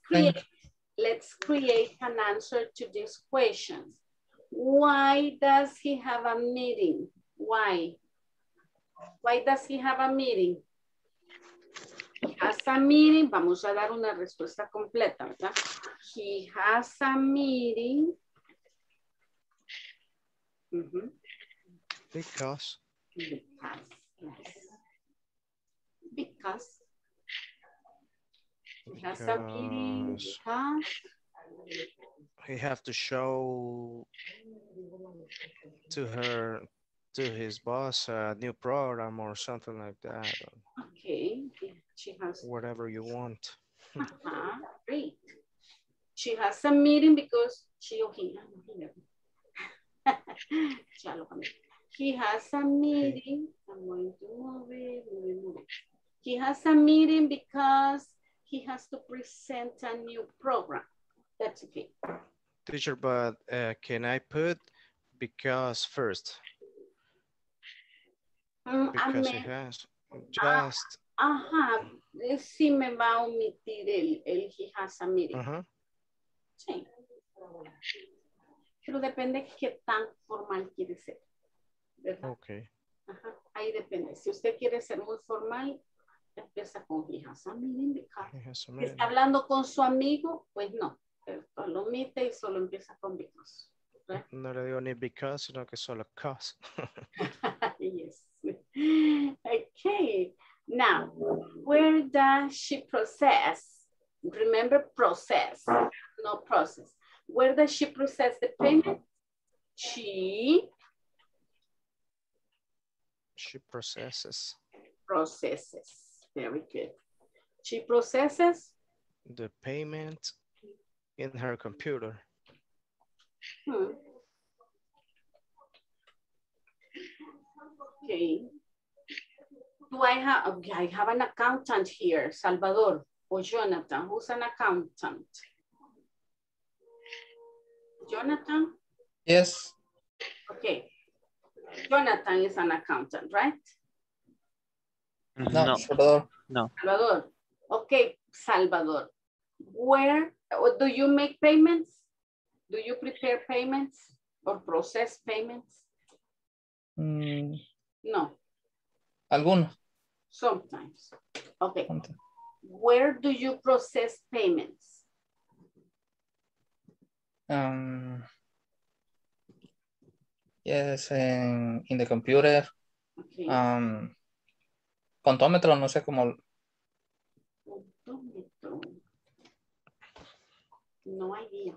create, let's create an answer to these questions. Why does he have a meeting? Why? Why does he have a meeting? He has a meeting. Vamos a dar una respuesta completa, ¿verdad? He has a meeting. Mm-hmm. Because. Because, yes. Because. He has a meeting because. He have to show to her, to his boss, a new program or something like that. Okay, she has. Whatever you want. Uh-huh. Great. She has a meeting because she or he. He has a meeting. I'm going to move it, move it, move it. He has a meeting because he has to present a new program. That's okay. Teacher, but uh, can I put because first? Mm, because me, he has just. Ajá, sí me va a omitir el, el he has a meeting. Uh-huh. Sí. Pero depende qué tan formal quiere ser, ¿verdad? Okay. Ajá, ahí depende. Si usted quiere ser muy formal, empieza con he has a meeting because. He has a Si meeting. está hablando con su amigo, pues no. Lo omite y solo empieza con because. ¿Right? No le digo ni because, sino que solo cause. Yes. Okay. Now, where does she process? Remember process, no process. Where does she process the payment? She She processes. Processes. Very good. She processes the payment in her computer. Hmm. Okay. Do I have, okay, I have an accountant here, Salvador or Jonathan. Who's an accountant? Jonathan? Yes. Okay. Jonathan is an accountant, right? No, Salvador. No. Salvador. Okay, Salvador. Where do you make payments? Do you prepare payments or process payments? Mm, No. algunos. Sometimes. Okay. Where do you process payments? Um, yes, in, in the computer. Okay. Um, contómetro, no sé cómo. Contómetro. No idea.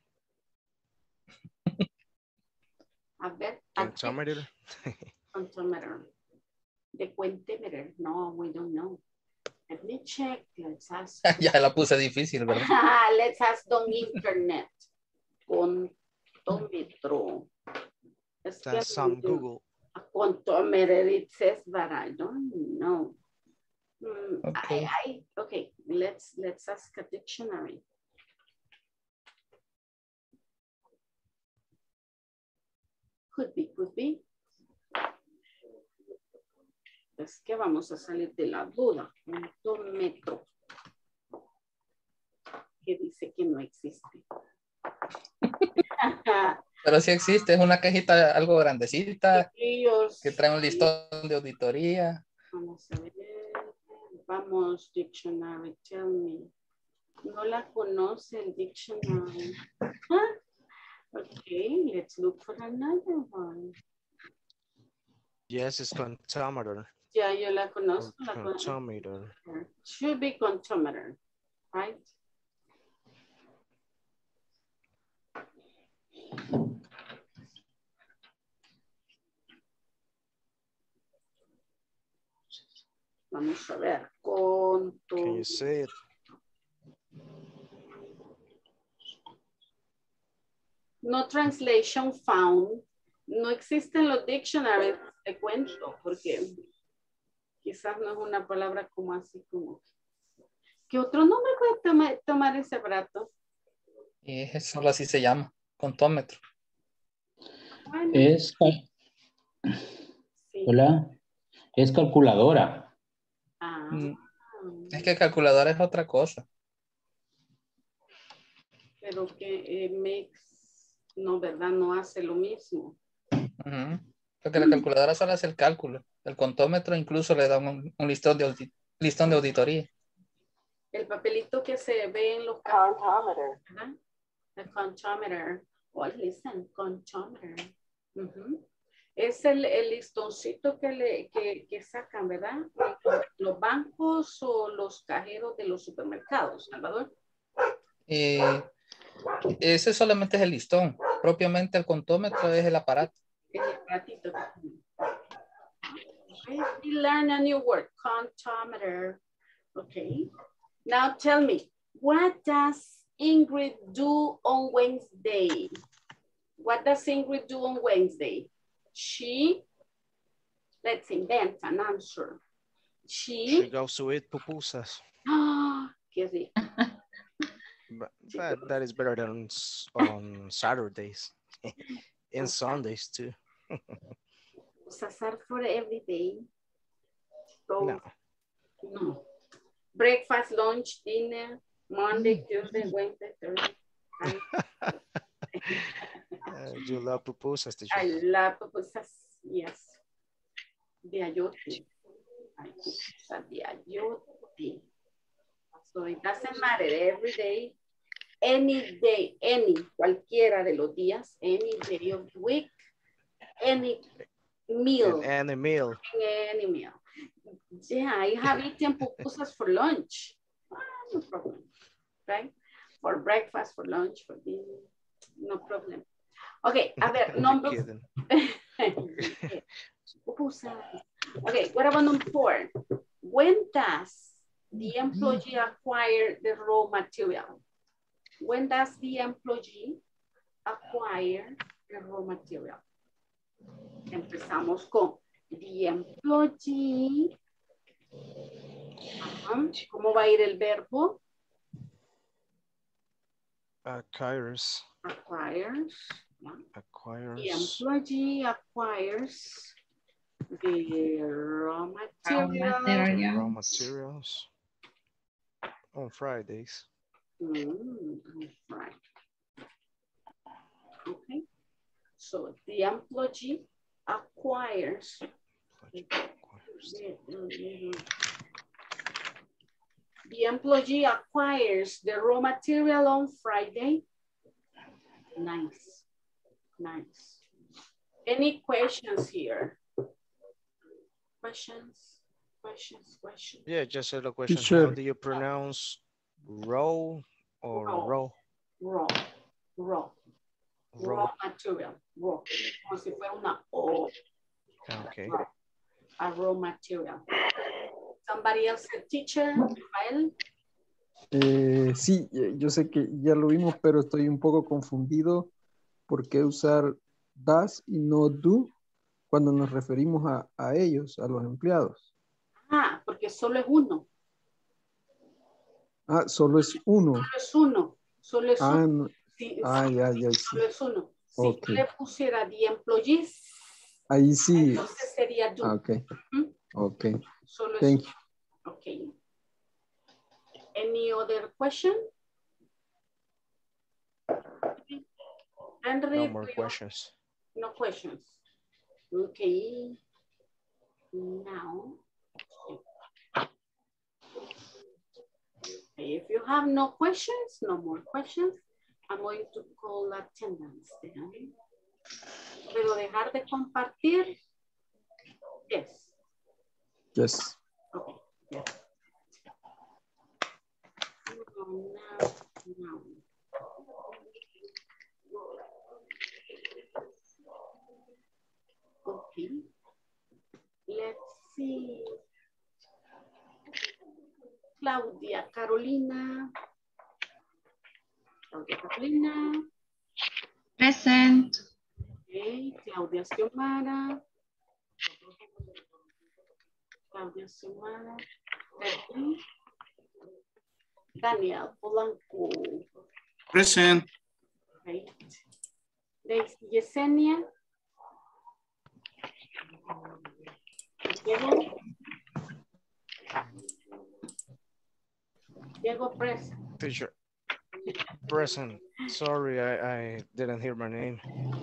A ver. Contometer. Contometer. The cuentemeter. No, we don't know. Let me check. Let's ask. Ya la puse difícil, ¿verdad? Let's ask on internet. Contómetro. That's some Google. A contometer it says, but I don't know. Mm, Okay. I, I, okay, let's let's ask a dictionary. Could be, could be. Es que vamos a salir de la duda. Contómetro. Que dice que no existe. Pero sí existe, es una cajita algo grandecita Ellos, que trae un listón de auditoría. Vamos a ver. Vamos, dictionary, tell me. No la conoce el dictionary. Ah, okay, let's look for another one. Yes, it's contometer. Ya, yo la conozco. La Contometer. conozco. Should be contometer, right? Vamos a ver. Conto. Can you see it? No translation found. No existen los dictionaries, te cuento, porque quizás no es una palabra como así como. ¿Qué otro nombre puede toma, tomar ese brazo? Y es solo así se llama, contómetro. Bueno, Es, cal- sí. hola, es calculadora. Ah, Mm, Es que calculadora es otra cosa. pero que eh, makes, no, ¿verdad? No hace lo mismo. Uh-huh. Porque la calculadora solo hace el cálculo. El contómetro incluso le da un, un listón, de audit listón de auditoría. El papelito que se ve en los contometer. ¿Verdad? El contometer. Oh, listen, contometer. Uh-huh. Es el, el listoncito que, le, que, que sacan, ¿verdad? Los bancos o los cajeros de los supermercados, Salvador. Eh, ese solamente es el listón. Propiamente el contómetro es el aparato. El aparatito. Okay. We learn a new word, contometer. Okay. Now tell me, what does Ingrid do on Wednesday? What does Ingrid do on Wednesday? She, let's invent an answer. She, She goes to eat pupusas. ah, qué rico. But that, that is better than on Saturdays and Sundays too. Sasar for every day. So, No. no. Breakfast, lunch, dinner, Monday, Tuesday, Wednesday, Thursday. uh, you love pupusas, teacher. I love pupusas, yes. De ayote. Ay, pupusas de ayote. So it doesn't matter every day, any day, any, cualquiera de los días, any day of the week, any meal. And any meal. Any meal. Yeah, I have eaten pupusas for lunch. Ah, no problem, right? For breakfast, for lunch, for dinner, no problem. Okay, a ver, number. Pupusas. Okay, what about number four? When does the employee acquire the raw material? When does the employee acquire the raw material? Empezamos con the employee. Uh-huh. ¿Cómo va a ir el verbo? Acquires. Acquires. Yeah. Acquires. The employee acquires the raw material. material. Raw materials on Fridays. Mm, right. Okay. So the employee acquires. The employee acquires the raw material on Friday. Nice. Nice. Any questions here? Questions? Questions? Questions? Yeah, just a question. Teacher. How do you pronounce raw or Raw. raw? Raw. Raw. Raw. Raw material. Raw. Como si fuera una O. Okay. Raw. A raw material. Somebody else, a teacher, Rafael? Eh, sí, eh, yo sé que ya lo vimos, pero estoy un poco confundido. ¿Por qué usar does y no do cuando nos referimos a, a ellos, a los empleados? Ah, porque solo es uno. Ah, solo es uno. Solo es uno. Solo es Ah, uno. no. Sí, Ah, sí, ya, ya, sí. solo es uno. Si Ok. yo le pusiera the employees, Ahí sí. entonces sería do. Ah, ok. ¿Mm? Ok. Solo es Thank uno. you. Okay. Any other question? Henry, No more do you- questions. No questions. Okay. Now, if you have no questions, no more questions, I'm going to call attendance. Then. ¿Puedo dejar de compartir? Yes. Yes. Okay. Yes. Now, now. Okay. Let's see. Claudia Carolina. Claudia Carolina. Present. Okay. Claudia Xiomara. Claudia Xiomara. Okay. Daniel Polanco. Present. Right. Daisy Yesenia. Diego. Diego present. Teacher. Present. Sorry, I, I didn't hear my name.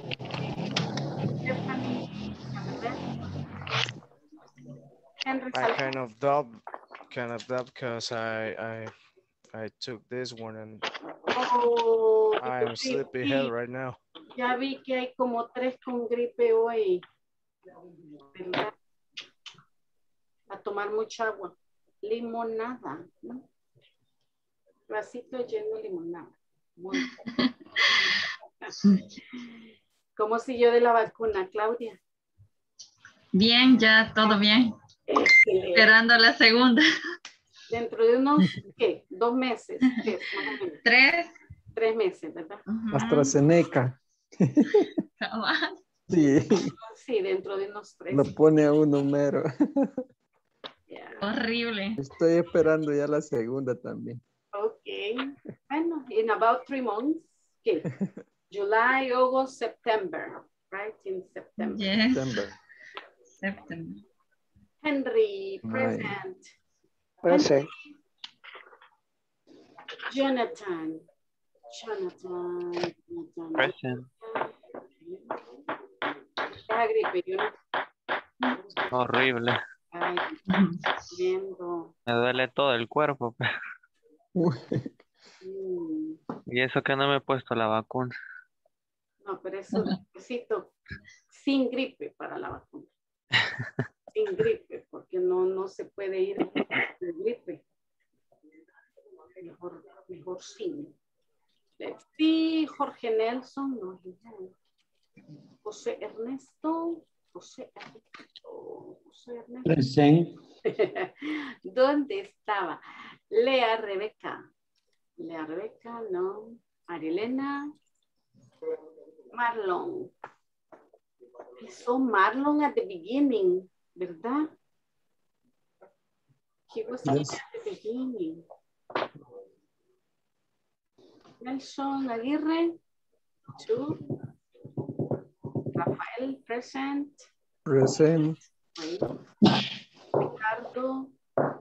Henry I Salvador. kind of dubbed, kind of dubbed because I, I, I took this one and Oh, I am sleepy sí. hell right now. Ya vi que hay como tres con gripe hoy. ¿Verdad? A tomar mucha agua. Limonada, ¿no? Vasito lleno de limonada. Muy bien. ¿Cómo siguió de la vacuna, Claudia? Bien, ya todo bien. Excelente. Esperando la segunda. Dentro de unos, ¿qué? Dos meses. Tres, más o menos. Tres. Tres meses, ¿verdad? Uh-huh. AstraZeneca. Sí. Sí, dentro de unos tres. Lo pone a uno mero. Yeah. Horrible. Estoy esperando ya la segunda también. Ok. Bueno, in about three months. Okay. July, August, September. Right? In September. Yes. September. September. Henry, My. present. Present. Jonathan. Jonathan. Jonathan. Present. Ya gripe, Jonathan. Horrible. Ay, viendo. Me duele todo el cuerpo. Mm. Y eso que no me he puesto la vacuna. No, pero eso necesito sin gripe para la vacuna. Sin gripe, porque no, no se puede ir sin gripe. Mejor, mejor sin. Sí, Jorge Nelson, no. José Ernesto, José Ernesto, José Ernesto. Present. ¿Dónde estaba? Lea Rebeca. Lea Rebeca, no. Marilena. Marlon. I saw Marlon at the beginning, ¿verdad? He was Yes. at the beginning. Nelson Aguirre. Two. Rafael, present. Present. Ricardo.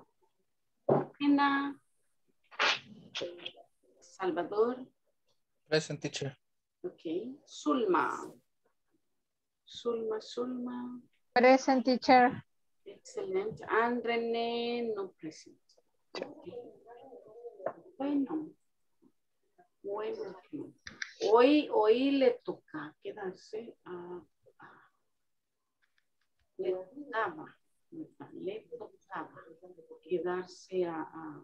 Pina. Salvador. Present, teacher. Ok. Zulma. Zulma, Zulma. Present, teacher. Excelente. And René, no present. Okay. Bueno. Bueno. Hoy, hoy le toca quedarse a... a le tocaba. Le tocaba quedarse a... a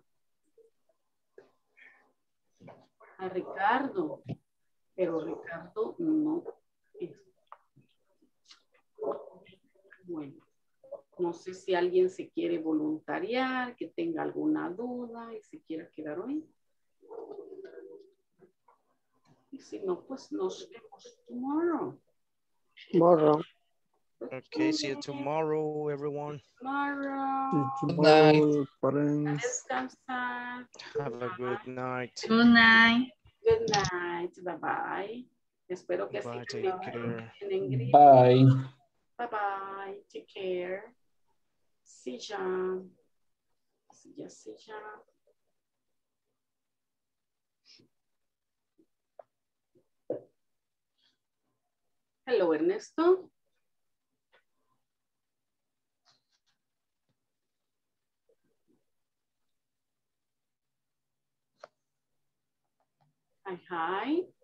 a Ricardo, pero Ricardo no. Bueno, no sé si alguien se quiere voluntariar, que tenga alguna duda y se quiera quedar hoy. Y si no, pues nos vemos tomorrow. Tomorrow. Okay, see you tomorrow, everyone. Tomorrow. Good night. Tomorrow, parents. Descansar. Have a good night. Good night. Good night. Bye bye. Espero que Bye, sí. take care. Bye. Bye bye. Take care. See ya. See ya, see ya. Hello, Ernesto. Hi, hi.